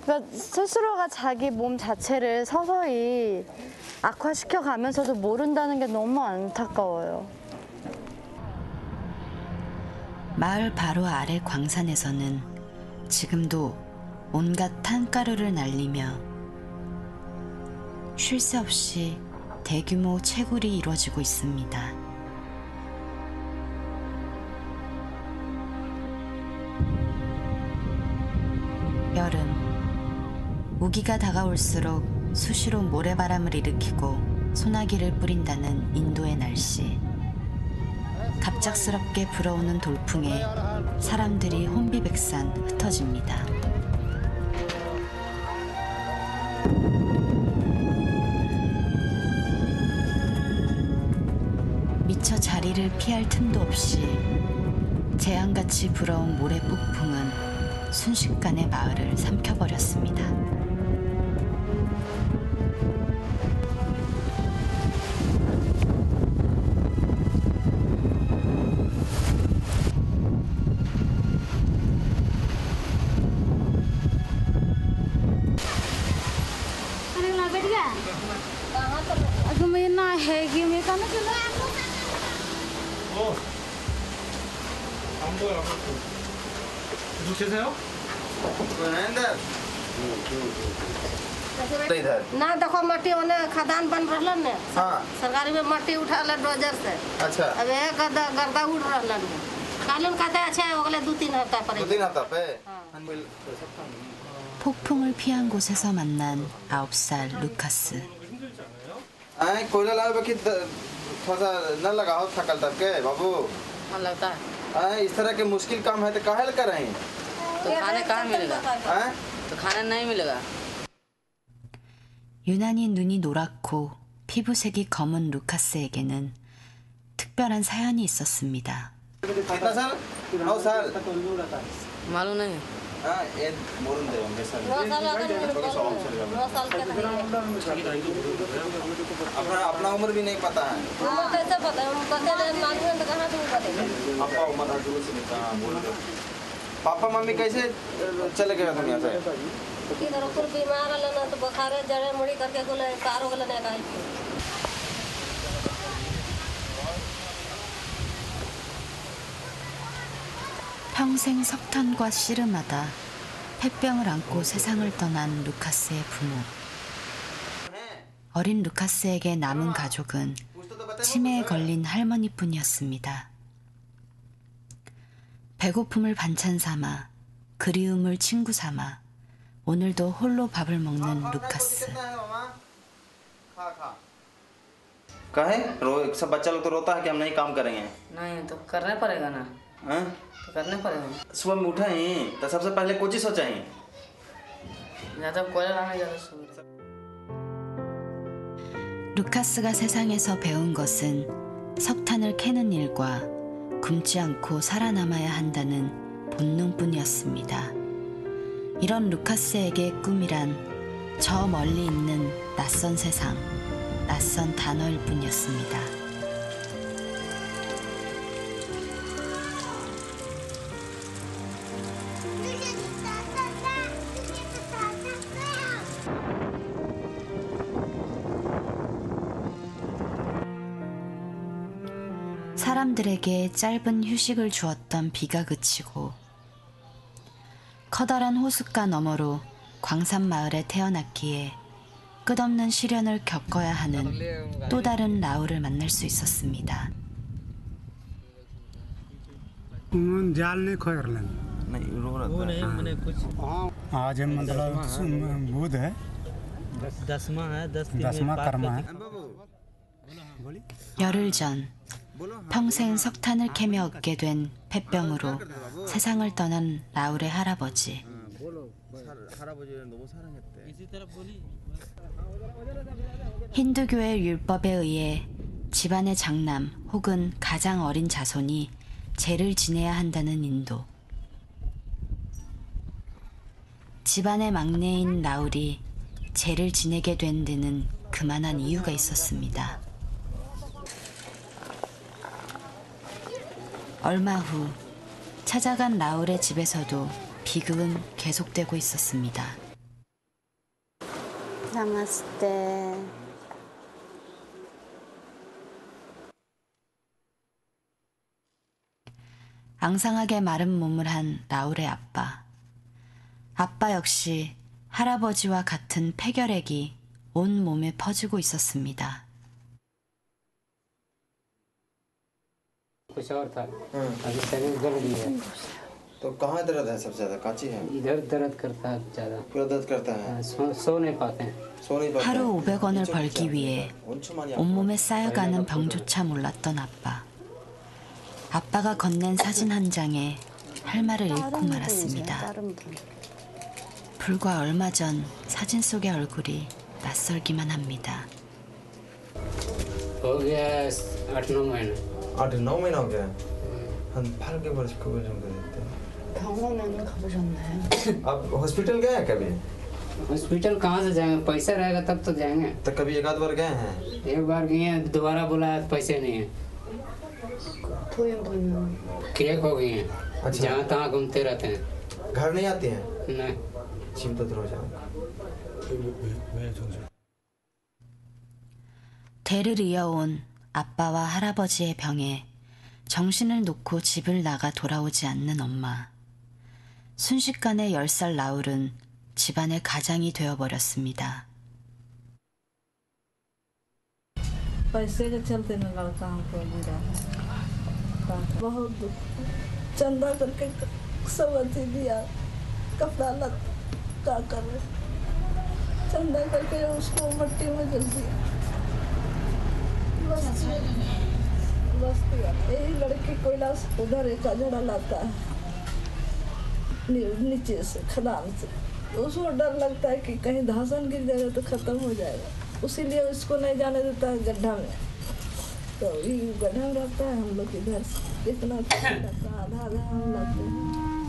그러니까 스스로가 자기 몸 자체를 서서히 악화시켜 가면서도 모른다는 게 너무 안타까워요. 마을 바로 아래 광산에서는 지금도 온갖 탄가루를 날리며 쉴 새 없이 대규모 채굴이 이루어지고 있습니다. 여름, 우기가 다가올수록 수시로 모래바람을 일으키고 소나기를 뿌린다는 인도의 날씨. 갑작스럽게 불어오는 돌풍에 사람들이 혼비백산 흩어집니다. 미처 자리를 피할 틈도 없이 재앙같이 불어온 모래 폭풍은 순식간에 마을을 삼켜버렸습니다. 계세요? इधर ना देखो मट्टी होने खदान बन रहा है हाँ सरकारी में मट्टी उठा ले डोजर से अच्छा अब एक गर्दा गर्दा उड़ रहा है कानून कहते हैं अच्छा अगले दो तीन हफ्ता पर दो तीन हफ्ता पे 폭풍을 피한 곳에서 만난 아홉 살 루카스. आए कोयला लाल बाकी थोड़ा सा न लगा हो थकल तब के बाबू हाँ लगता है आए इस तरह के मुश्किल काम है तो काहे कर रहे हैं तो खाने कहाँ मिलेगा आए तो खाने नहीं मिलेगा 유난히 눈이 노랗고 피부색이 검은 루카스에게는 특별한 사연이 있었습니다. कितना साल नौ साल मालूम नहीं हाँ ये मोरन दे होंगे सर नौ साल अगर नौ साल के अपना अपना उम्र भी नहीं पता है उम्र कैसे पता है पता नहीं मालूम है तो कहाँ से पता पापा उम्र हर दूर से निकला बोल रहे पापा मम्मी कैसे चले गए दुनिया से किधर ऊपर बीमार है ना तो बुखारे जड़े मुड़ी करके गोले कारो गोले नहीं खाई 평생 석탄과 씨름하다 폐병을 안고 세상을 떠난 루카스의 부모. 어린 루카스에게 남은 가족은 치매에 걸린 할머니뿐이었습니다. 배고픔을 반찬 삼아, 그리움을 친구 삼아 오늘도 홀로 밥을 먹는 루카스. काहे रो सब बच्चा लोग तो रोता है कि हम नहीं काम करेंगे नहीं तो करना पड़ेगा ना हाँ तो करना पड़ेगा सुबह में उठा ही तो सबसे पहले कोची सोचा ही ज्यादा कोयला लाने ज्यादा सुविधा 루카스가 세상에서 배운 것은 석탄을 캐는 일과 굶지 않고 살아남아야 한다는 본능뿐이었습니다. 이런 루카스에게 꿈이란 저 멀리 있는 낯선 세상, 낯선 단어일 뿐이었습니다. 사람들에게 짧은 휴식을 주었던 비가 그치고 커다란 호숫가 너머로 광산마을에 태어났기에 끝없는 시련을 겪어야 하는 또 다른 라울을 만날 수 있었습니다. जाल नहीं खोल रहे नहीं रो रहा वो नहीं मैंने कुछ आज मतलब बुध है दसवां है दस दसवां कर्मा है 열흘 전 평생 석탄을 캐며 얻게 된 폐병으로 세상을 떠난 라울의 할아버지. 힌두교의 율법에 의해 집안의 장남 혹은 가장 어린 자손이 제를 지내야 한다는 인도. 집안의 막내인 라울이 제를 지내게 된 데는 그만한 이유가 있었습니다. 얼마 후 찾아간 라울의 집에서도 비극은 계속되고 있었습니다. 나마스테. 앙상하게 마른 몸을 한 라울의 아빠. 아빠 역시 할아버지와 같은 폐결핵이 온 몸에 퍼지고 있었습니다. कुछ और था अभी शरीर जल गई है तो कहाँ दर्द है सबसे ज्यादा काची है इधर दर्द करता है ज्यादा पूरा दर्द करता है सो, सो नहीं पाते हैं सो नहीं पाते 하루 오백 원을 벌기 위해 온몸에 쌓여가는 병조차 몰랐던 아빠. 아빠가 건넨 사진 한 장에 할 말을 잃고 말았습니다. 불과 얼마 전 사진 속의 얼굴이 낯설기만 합니다. हो गया आठ नौ महीने आठ नौ महीना हो गया हम फल के वर्ष को देते हैं 병원에는 가보셨나요? आप हॉस्पिटल गए हैं कभी हॉस्पिटल कहाँ से जाएंगे पैसा रहेगा तब तो जाएंगे तो कभी एक आध बार गए हैं एक बार गए हैं दोबारा बुलाया पैसे नहीं है क्रेक हो गई हैं अच्छा। जहाँ तहाँ घूमते रहते हैं घर नहीं आती हैं नहीं चिंता 들어 जाओ 대를 이어온 아빠와 할아버지의 병에 정신을 놓고 집을 나가 돌아오지 않는 엄마. 순식간에 열 살 라울은 집안의 가장이 되어버렸습니다. पैसे के चलते में लड़का हमको गिरा है बहुत दुख चंदा करके सब अथी दिया कपड़ा लत्ता कर चंदा करके उसको मट्टी में जल दिया बस बस यही लड़की कोयला उधर एक अजड़ा लाता है नीचे से खदान से तो उसको डर लगता है कि कहीं धासन गिर जाएगा तो खत्म हो जाएगा उसीलिए उसको नहीं जाने देता है गड्ढा में तो ये गड्ढा में रहता है हम लोग इधर इतना आधा आधा हम लगते हैं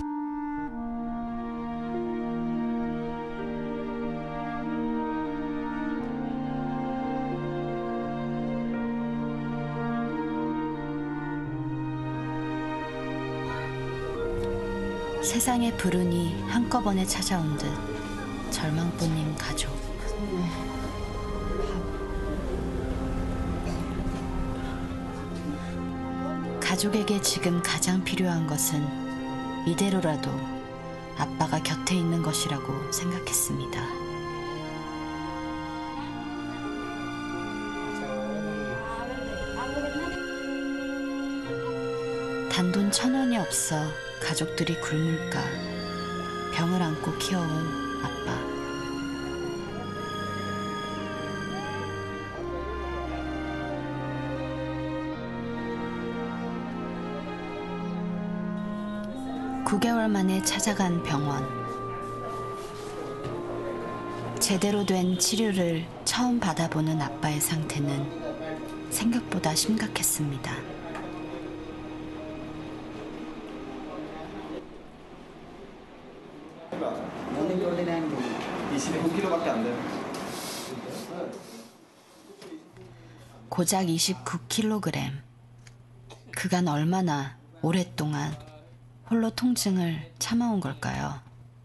세상의 불운이 한꺼번에 찾아온 듯 절망뿐인 가족. 가족에게 지금 가장 필요한 것은 이대로라도 아빠가 곁에 있는 것이라고 생각했습니다. 단돈 천 원이 없어 가족들이 굶을까 병을 안고 키워온 아빠. 구 개월 만에 찾아간 병원. 제대로 된 치료를 처음 받아보는 아빠의 상태는 생각보다 심각했습니다. 이십구 킬로그램밖에 안 돼요. 고작 이십구 킬로그램. 그간 얼마나 오랫동안 홀로 통증을 참아온 걸까요?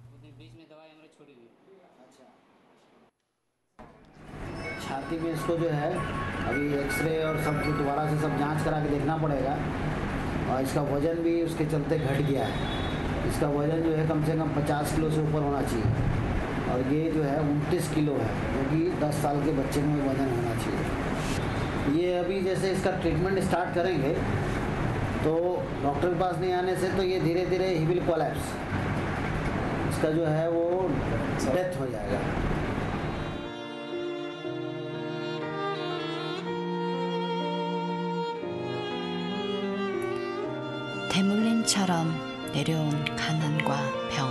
छाती में इसको जो है अभी एक्सरे और सब दोबारा से सब जांच करा के देखना पड़ेगा और इसका वजन भी उसके चलते घट गया है। इसका वजन जो है कम से कम पचास किलो से ऊपर होना चाहिए और ये जो है उनतीस किलो है जो कि दस साल के बच्चे में वजन होना चाहिए। ये अभी जैसे इसका ट्रीटमेंट स्टार्ट करेंगे तो डॉक्टर के पास नहीं आने से तो ये धीरे धीरे ही विल कोलैप्स, इसका जो है वो डेथ हो जाएगा। 대물림처럼 내려온 가난과 병.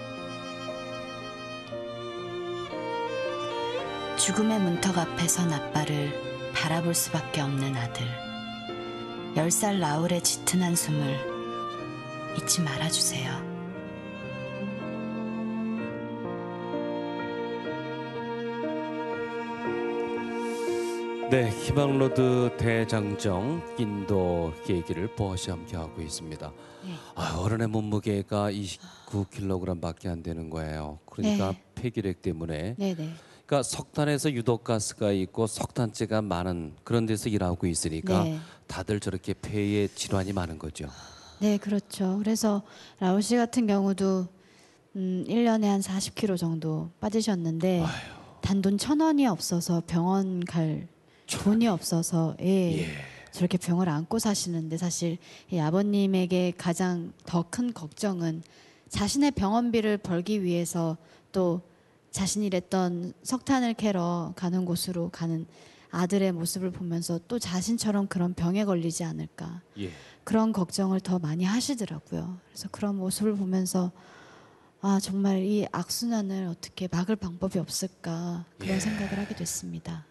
죽음의 문턱 앞에 선 아빠를 바라볼 수밖에 없는 아들. 열 살 라울의 짙은 한숨을 잊지 말아주세요. 네, 희망로드 대장정 인도 얘기를 보아시 함께 하고 있습니다. 네. 아, 어른의 몸무게가 이십구 킬로그램밖에 안 되는 거예요. 그러니까 네. 폐기력 때문에 네네. 그러니까 석탄에서 유독가스가 있고 석탄재가 많은 그런 데서 일하고 있으니까 네. 다들 저렇게 폐에 질환이 많은 거죠. 네, 그렇죠. 그래서 라울 씨 같은 경우도 음, 일 년에 한 사십 킬로그램 정도 빠지셨는데 아유. 단돈 천 원이 없어서 병원 갈 돈이 없어서 예, 예. 저렇게 병을 안고 사시는데 사실 이 아버님에게 가장 더 큰 걱정은 자신의 병원비를 벌기 위해서 또 자신이 일했던 석탄을 캐러 가는 곳으로 가는 아들의 모습을 보면서 또 자신처럼 그런 병에 걸리지 않을까 예. 그런 걱정을 더 많이 하시더라고요. 그래서 그런 모습을 보면서 아 정말 이 악순환을 어떻게 막을 방법이 없을까 그런 예. 생각을 하게 됐습니다.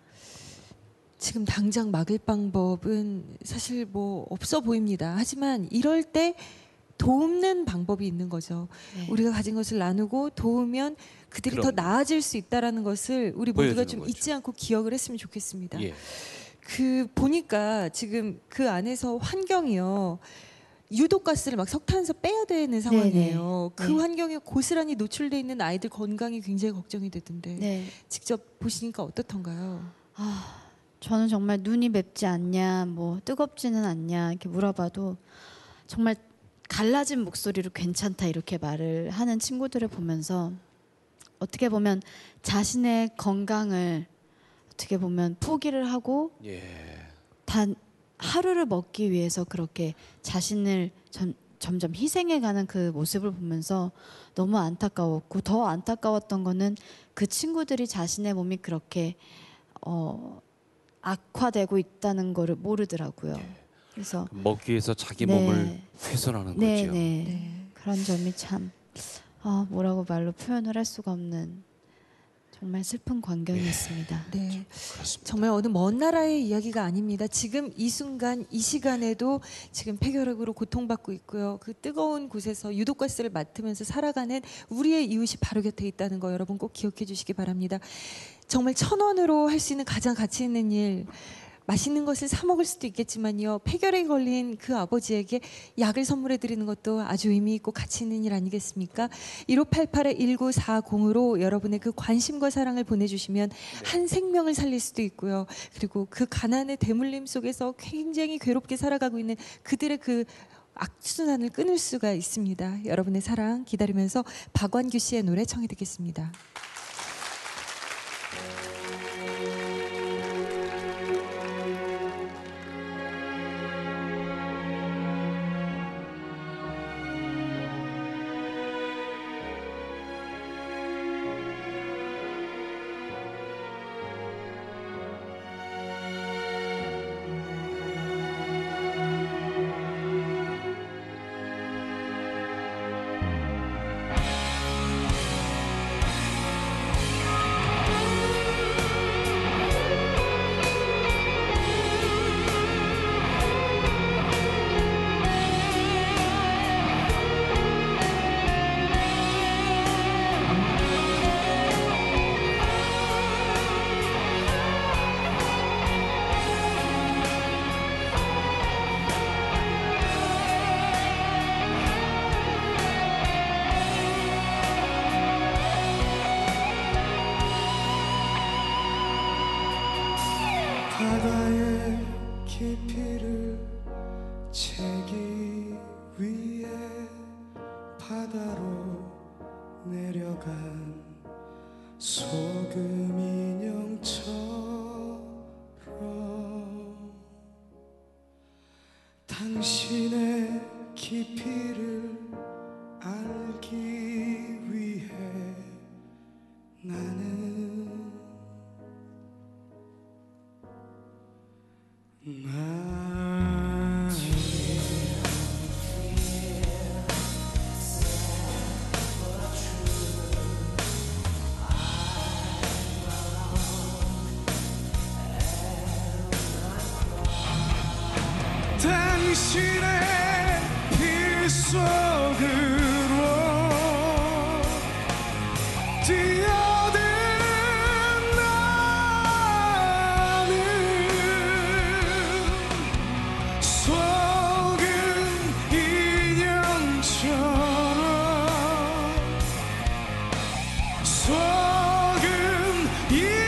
지금 당장 막을 방법은 사실 뭐 없어 보입니다. 하지만 이럴 때 도움는 방법이 있는 거죠. 네. 우리가 가진 것을 나누고 도우면 그들이 그럼. 더 나아질 수 있다라는 것을 우리 모두가 좀 거죠. 잊지 않고 기억을 했으면 좋겠습니다. 예. 그 보니까 지금 그 안에서 환경이요. 유독가스를 막 석탄에서 빼야 되는 상황이에요. 네네. 그 네. 환경에 고스란히 노출돼 있는 아이들 건강이 굉장히 걱정이 되던데 네. 직접 보시니까 어떻던가요? 아, 저는 정말 눈이 맵지 않냐, 뭐 뜨겁지는 않냐 이렇게 물어봐도 정말 갈라진 목소리로 괜찮다 이렇게 말을 하는 친구들을 보면서 어떻게 보면 자신의 건강을 어떻게 보면 포기를 하고 예. 단 하루를 먹기 위해서 그렇게 자신을 전, 점점 희생해가는 그 모습을 보면서 너무 안타까웠고 더 안타까웠던 거는 그 친구들이 자신의 몸이 그렇게 어, 악화되고 있다는 거를 모르더라고요. 예. 그래서 먹기 위해서 자기 네. 몸을 훼손하는 네, 거죠. 네. 네. 그런 점이 참 아, 뭐라고 말로 표현을 할 수가 없는 정말 슬픈 광경이었습니다. 네, 네. 정말 어느 먼 나라의 이야기가 아닙니다. 지금 이 순간 이 시간에도 지금 폐결핵으로 고통받고 있고요. 그 뜨거운 곳에서 유독가스를 맡으면서 살아가는 우리의 이웃이 바로 곁에 있다는 거 여러분 꼭 기억해 주시기 바랍니다. 정말 천 원으로 할 수 있는 가장 가치 있는 일 맛있는 것을 사 먹을 수도 있겠지만요. 폐결핵에 걸린 그 아버지에게 약을 선물해 드리는 것도 아주 의미 있고 가치 있는 일 아니겠습니까? 일오팔팔 일구사공으로 여러분의 그 관심과 사랑을 보내주시면 한 생명을 살릴 수도 있고요. 그리고 그 가난의 대물림 속에서 굉장히 괴롭게 살아가고 있는 그들의 그 악순환을 끊을 수가 있습니다. 여러분의 사랑 기다리면서 박완규 씨의 노래 청해 듣겠습니다. 바다의 깊이를 채기 위해 바다로 내려간 소금 인형처럼 당신의 깊이를 알기 위해 나는 당신의 피 속으로 뛰어든 나는 속은 인형처럼 속은 인형처럼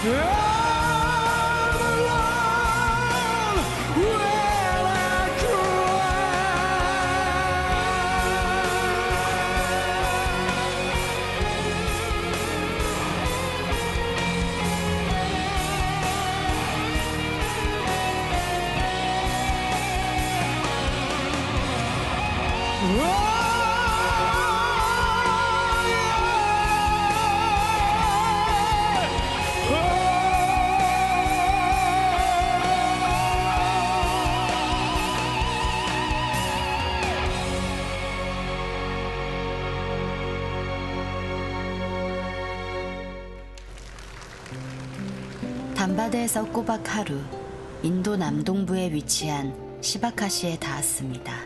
담바드에서 꼬박 하루, 인도 남동부에 위치한 시바카시에 닿았습니다.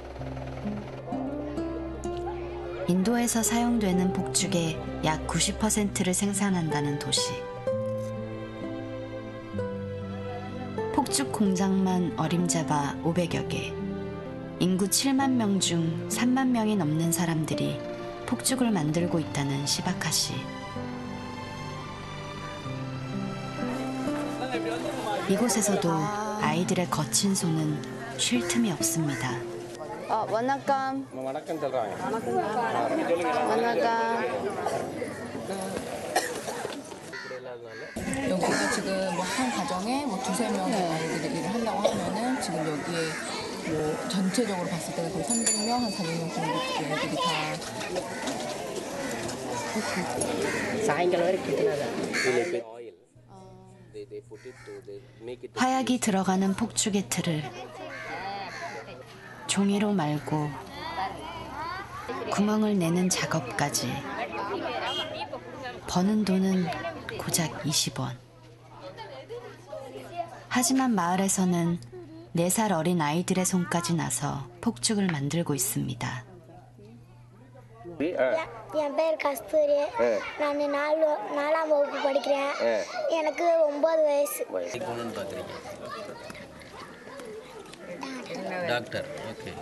인도에서 사용되는 폭죽의 약 구십 퍼센트를 생산한다는 도시. 폭죽 공장만 어림잡아 오백여 개. 인구 칠만 명 중 삼만 명이 넘는 사람들이 폭죽을 만들고 있다는 시바카시. 이곳에서도 아이들의 거친 손은 쉴 틈이 없습니다. 어, 원나감. 원나감. 여기가 지금 뭐 한 가정에 뭐 두세 명의 아이들이 일을 한다고 하면은 지금 여기에 뭐 전체적으로 봤을 때 거의 삼백 명, 한 사백 명 정도 애들이 다. 화약이 들어가는 폭죽의 틀을 종이로 말고 구멍을 내는 작업까지. 버는 돈은 고작 이십 원. 하지만 마을에서는 네 살 어린 아이들의 손까지 나서 폭죽을 만들고 있습니다. என் பேர் கஸ்தூரி நான் நாலு நாலாம் வகுப்பு படிக்கிறேன் எனக்கு ஒன்பது வயசு doctor okay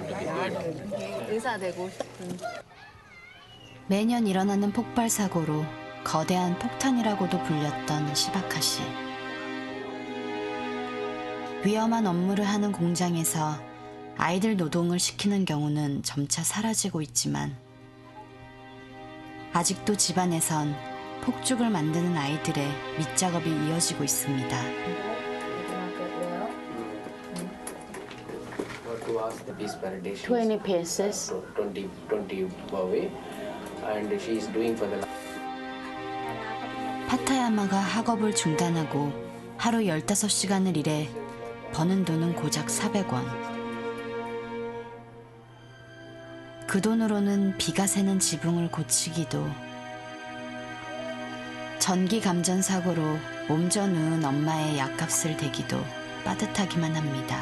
의사 되고 싶은. 매년 일어나는 폭발 사고로 거대한 폭탄이라고도 불렸던 시바카시. 위험한 업무를 하는 공장에서 아이들 노동을 시키는 경우는 점차 사라지고 있지만 아직도 집안에선 폭죽을 만드는 아이들의 밑작업이 이어지고 있습니다. twenty pieces. twenty, twenty Bowie, and she is doing for the. 파타야마가 학업을 중단하고 하루 열다섯 시간을 일해 버는 돈은 고작 사백 원. 그 돈으로는 비가 새는 지붕을 고치기도, 전기 감전 사고로 몸져 누운 엄마의 약값을 대기도 빠듯하기만 합니다.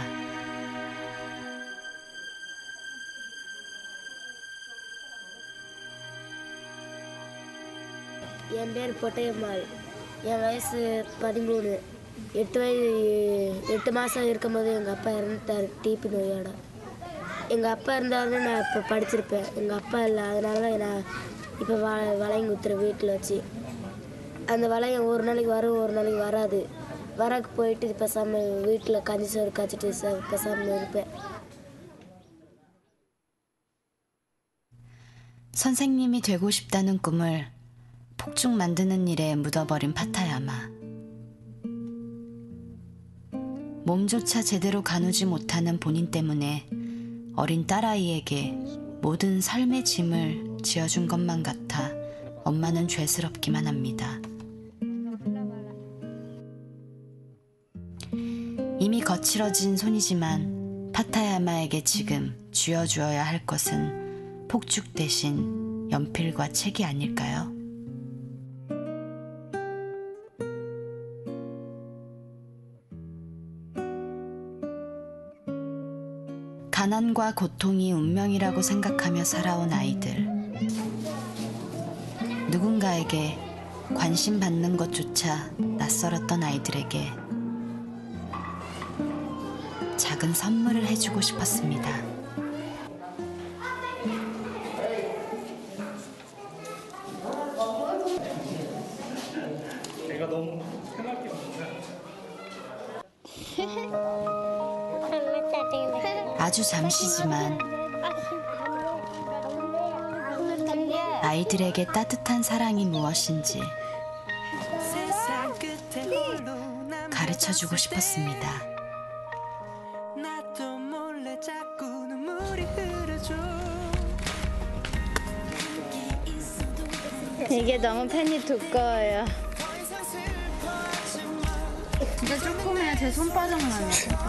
என் பேர் பொட்டையம்மாள். என் வயசு பதிமூணு. எட்டு வயது எட்டு மாதம் இருக்கும்போது எங்கள் அப்பா இறந்துட்டார் டிபி நோயோட. எங்கள் அப்பா இருந்தாலும் நான் இப்போ படிச்சிருப்பேன். எங்கள் அப்பா இல்லை, அதனால நான் இப்போ வ வளையம் குத்துறேன் வீட்டில் வச்சு. அந்த வளையம் ஒரு நாளைக்கு வரும், ஒரு நாளைக்கு வராது. வரக்கு போயிட்டு பேசாமல் வீட்டில் கஞ்சி சோறு காய்ச்சிட்டு பேசாமல் இருப்பேன். 선생님이 되고 싶다는 꿈을 폭죽 만드는 일에 묻어버린 파타야마. 몸조차 제대로 가누지 못하는 본인 때문에 어린 딸아이에게 모든 삶의 짐을 지어준 것만 같아 엄마는 죄스럽기만 합니다. 이미 거칠어진 손이지만 파타야마에게 지금 쥐어주어야 할 것은 폭죽 대신 연필과 책이 아닐까요? 가난과 고통이 운명이라고 생각하며 살아온 아이들. 누군가에게 관심 받는 것조차 낯설었던 아이들에게 작은 선물을 해주고 싶었습니다. 내가 너무 아주 잠시지만 아이들에게 따뜻한 사랑이 무엇인지 가르쳐주고 싶었습니다. 이게 너무 펜이 두꺼워요. 진짜 조금해야 제 손바닥만이야.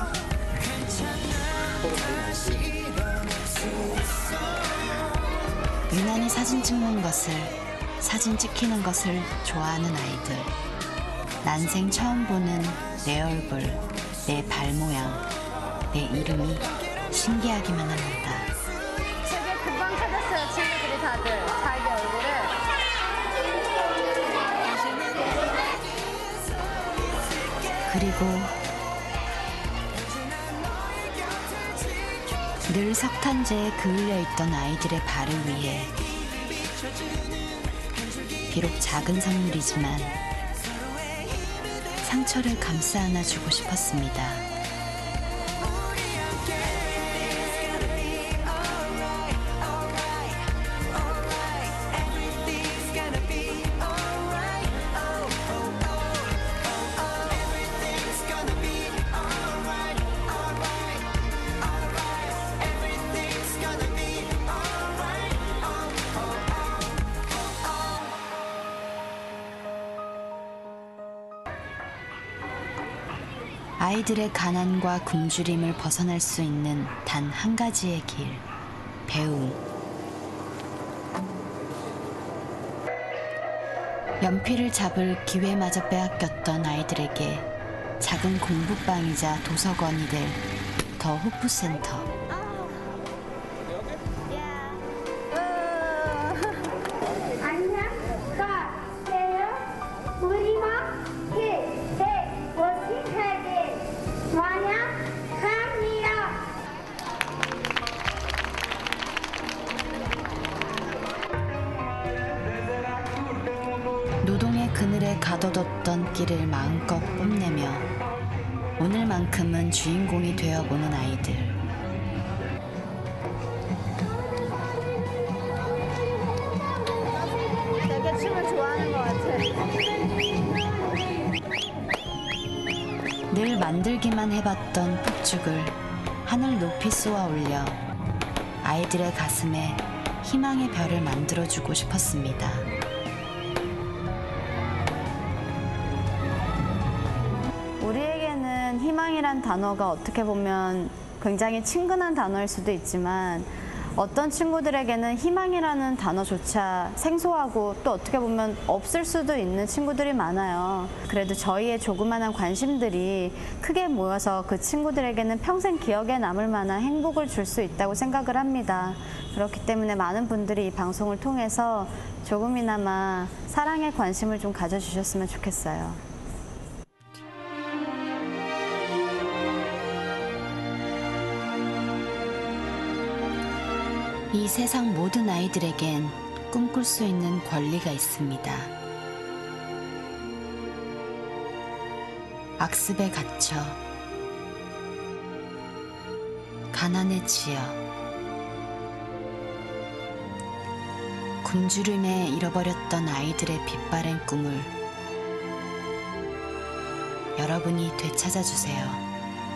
유난히 사진 찍는 것을, 사진 찍히는 것을 좋아하는 아이들. 난생 처음 보는 내 얼굴, 내 발 모양, 내 이름이 신기하기만 합니다. 되게 금방 찾았어요, 친구들이 다들 자기 얼굴을. 그리고 늘 석탄재에 그을려 있던 아이들의 발을 위해 비록 작은 선물이지만 상처를 감싸 안아주고 싶었습니다. 아이들의 가난과 굶주림을 벗어날 수 있는 단 한 가지의 길, 배움. 연필을 잡을 기회마저 빼앗겼던 아이들에게 작은 공부방이자 도서관이 될 더 호프센터. 노동의 그늘에 가둬뒀던 끼를 마음껏 뽐내며 오늘만큼은 주인공이 되어보는 아이들. 되게 춤을 좋아하는 것 같아. 늘 만들기만 해봤던 폭죽을 하늘 높이 쏘아 올려 아이들의 가슴에 희망의 별을 만들어주고 싶었습니다. 우리에게는 희망이란 단어가 어떻게 보면 굉장히 친근한 단어일 수도 있지만 어떤 친구들에게는 희망이라는 단어조차 생소하고 또 어떻게 보면 없을 수도 있는 친구들이 많아요. 그래도 저희의 조그마한 관심들이 크게 모여서 그 친구들에게는 평생 기억에 남을 만한 행복을 줄 수 있다고 생각을 합니다. 그렇기 때문에 많은 분들이 이 방송을 통해서 조금이나마 사랑에 관심을 좀 가져주셨으면 좋겠어요. 이 세상 모든 아이들에겐 꿈꿀 수 있는 권리가 있습니다. 악습에 갇혀 가난에 지어 굶주림에 잃어버렸던 아이들의 빛바랜 꿈을 여러분이 되찾아주세요.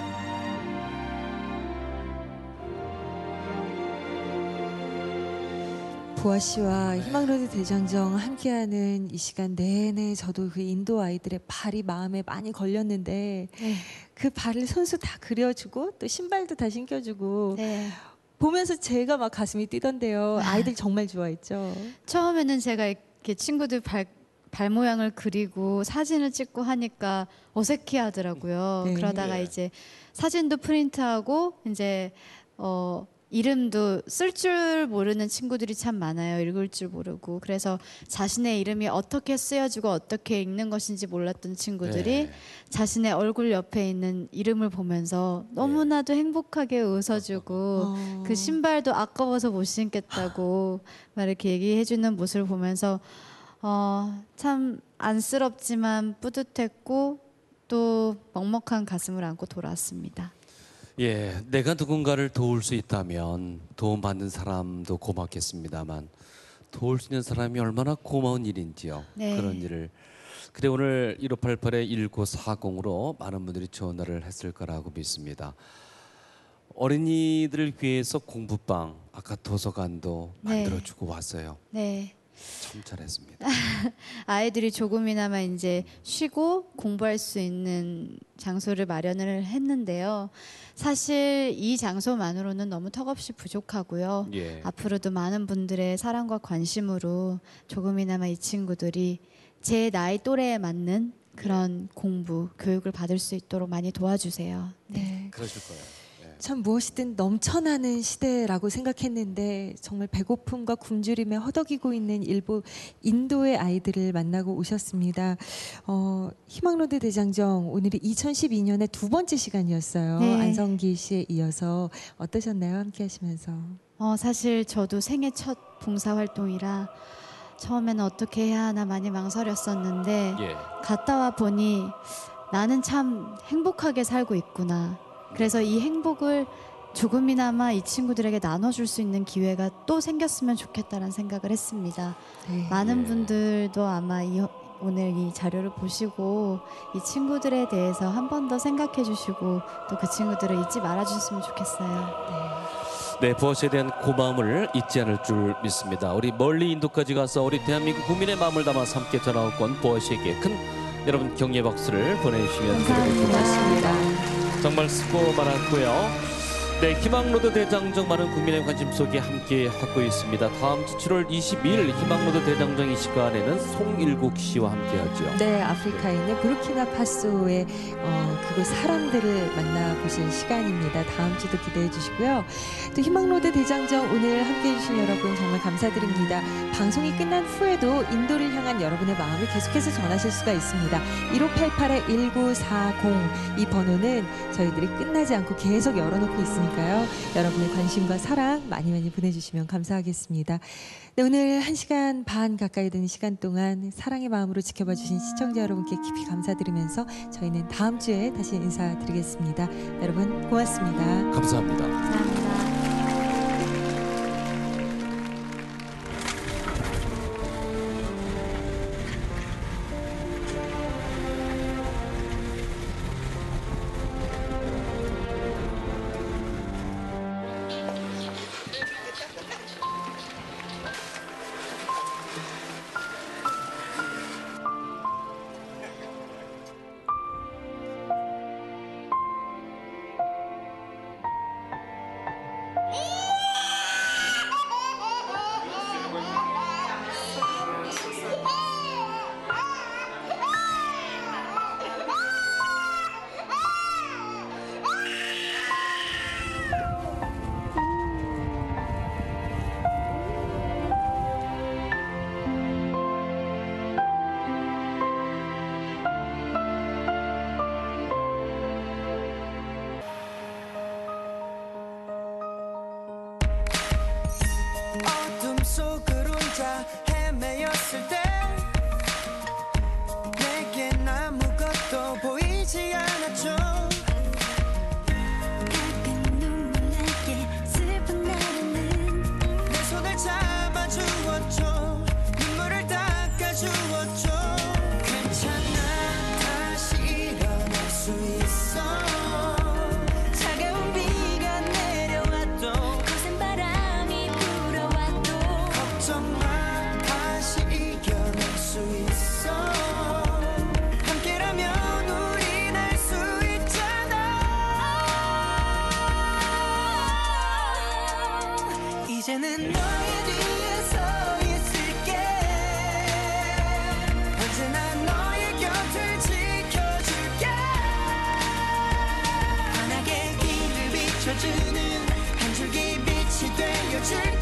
보아 씨와 희망로드 대장정 함께하는 이 시간 내내 저도 그 인도 아이들의 발이 마음에 많이 걸렸는데 네. 그 발을 손수 다 그려주고 또 신발도 다 신겨주고 네. 보면서 제가 막 가슴이 뛰던데요. 아이들 정말 좋아했죠. 처음에는 제가 이렇게 친구들 발, 발 모양을 그리고 사진을 찍고 하니까 어색해 하더라고요. 네. 그러다가 이제 사진도 프린트하고 이제 어 이름도 쓸 줄 모르는 친구들이 참 많아요. 읽을 줄 모르고. 그래서 자신의 이름이 어떻게 쓰여지고 어떻게 읽는 것인지 몰랐던 친구들이 네. 자신의 얼굴 옆에 있는 이름을 보면서 너무나도 행복하게 웃어주고 어. 그 신발도 아까워서 못 신겠다고 막 이렇게 얘기해주는 모습을 보면서 어, 참 안쓰럽지만 뿌듯했고 또 먹먹한 가슴을 안고 돌아왔습니다. 예, 내가 누군가를 도울 수 있다면 도움받는 사람도 고맙겠습니다만 도울 수 있는 사람이 얼마나 고마운 일인지요. 네. 그런 일을. 그래 오늘 일오팔팔 일구사공으로 많은 분들이 전화를 했을 거라고 믿습니다. 어린이들을 위해서 공부방, 아까 도서관도 네. 만들어주고 왔어요. 네. 참 잘했습니다. 아이들이 조금이나마 이제 쉬고 공부할 수 있는 장소를 마련을 했는데요. 사실 이 장소만으로는 너무 턱없이 부족하고요. 예. 앞으로도 많은 분들의 사랑과 관심으로 조금이나마 이 친구들이 제 나이 또래에 맞는 그런 공부, 교육을 받을 수 있도록 많이 도와주세요. 네. 그러실 거예요. 참 무엇이든 넘쳐나는 시대라고 생각했는데 정말 배고픔과 굶주림에 허덕이고 있는 일본 인도의 아이들을 만나고 오셨습니다. 어, 희망로드 대장정 오늘이 이천십이 년의 두 번째 시간이었어요. 네. 안성기 씨에 이어서 어떠셨나요? 함께 하시면서. 어, 사실 저도 생애 첫 봉사활동이라 처음에는 어떻게 해야 하나 많이 망설였었는데 예. 갔다 와 보니 나는 참 행복하게 살고 있구나. 그래서 이 행복을 조금이나마 이 친구들에게 나눠줄 수 있는 기회가 또 생겼으면 좋겠다는 생각을 했습니다. 네. 많은 분들도 아마 이, 오늘 이 자료를 보시고 이 친구들에 대해서 한 번 더 생각해 주시고 또 그 친구들을 잊지 말아 주셨으면 좋겠어요. 네, 부어시에 대한 고마움을 잊지 않을 줄 믿습니다. 우리 멀리 인도까지 가서 우리 대한민국 국민의 마음을 담아서 함께 전화온 부어시에게 큰 여러분 격려의 박수를 보내주시면 감사합니다. 정말 수고 많았고요. 네, 희망로드 대장정 많은 국민의 관심 속에 함께 하고 있습니다. 다음 주 칠월 이십이일 희망로드 대장정 이 시간에는 송일국 씨와 함께하죠. 네, 아프리카에 있는 부르키나파소의 어, 그곳 사람들을 만나보실 시간입니다. 다음 주도 기대해 주시고요. 또 희망로드 대장정 오늘 함께해 주신 여러분 정말 감사드립니다. 방송이 끝난 후에도 인도를 향한 여러분의 마음을 계속해서 전하실 수가 있습니다. 일오팔팔 일구사공 이 번호는 저희들이 끝나지 않고 계속 열어놓고 있으니까요. 여러분의 관심과 사랑 많이 많이 보내주시면 감사하겠습니다. 네, 오늘 한 시간 반 가까이 되는 시간 동안 사랑의 마음으로 지켜봐 주신 시청자 여러분께 깊이 감사드리면서 저희는 다음 주에 다시 인사드리겠습니다. 여러분 고맙습니다. 감사합니다. 감사합니다. 속을 혼자 헤매었을 때 내겐 아무것도 보이지 않았죠. 가끔 눈물 나게 슬픈 날에는 내 손을 잡아주었죠. 눈물을 닦아주었죠. 괜찮아 다시 일어날 수 있어. 차가운 비가 내려와도 거센 바람이 불어와도 걱정 마 다시 이겨낼 수 있어. 함께라면 우린 할 수 있잖아. 이제는 너의 뒤에 서 있을게. 언제나 너의 곁을 지켜줄게. 환하게 길을 비춰주는 한 줄기 빛이 되어줄게.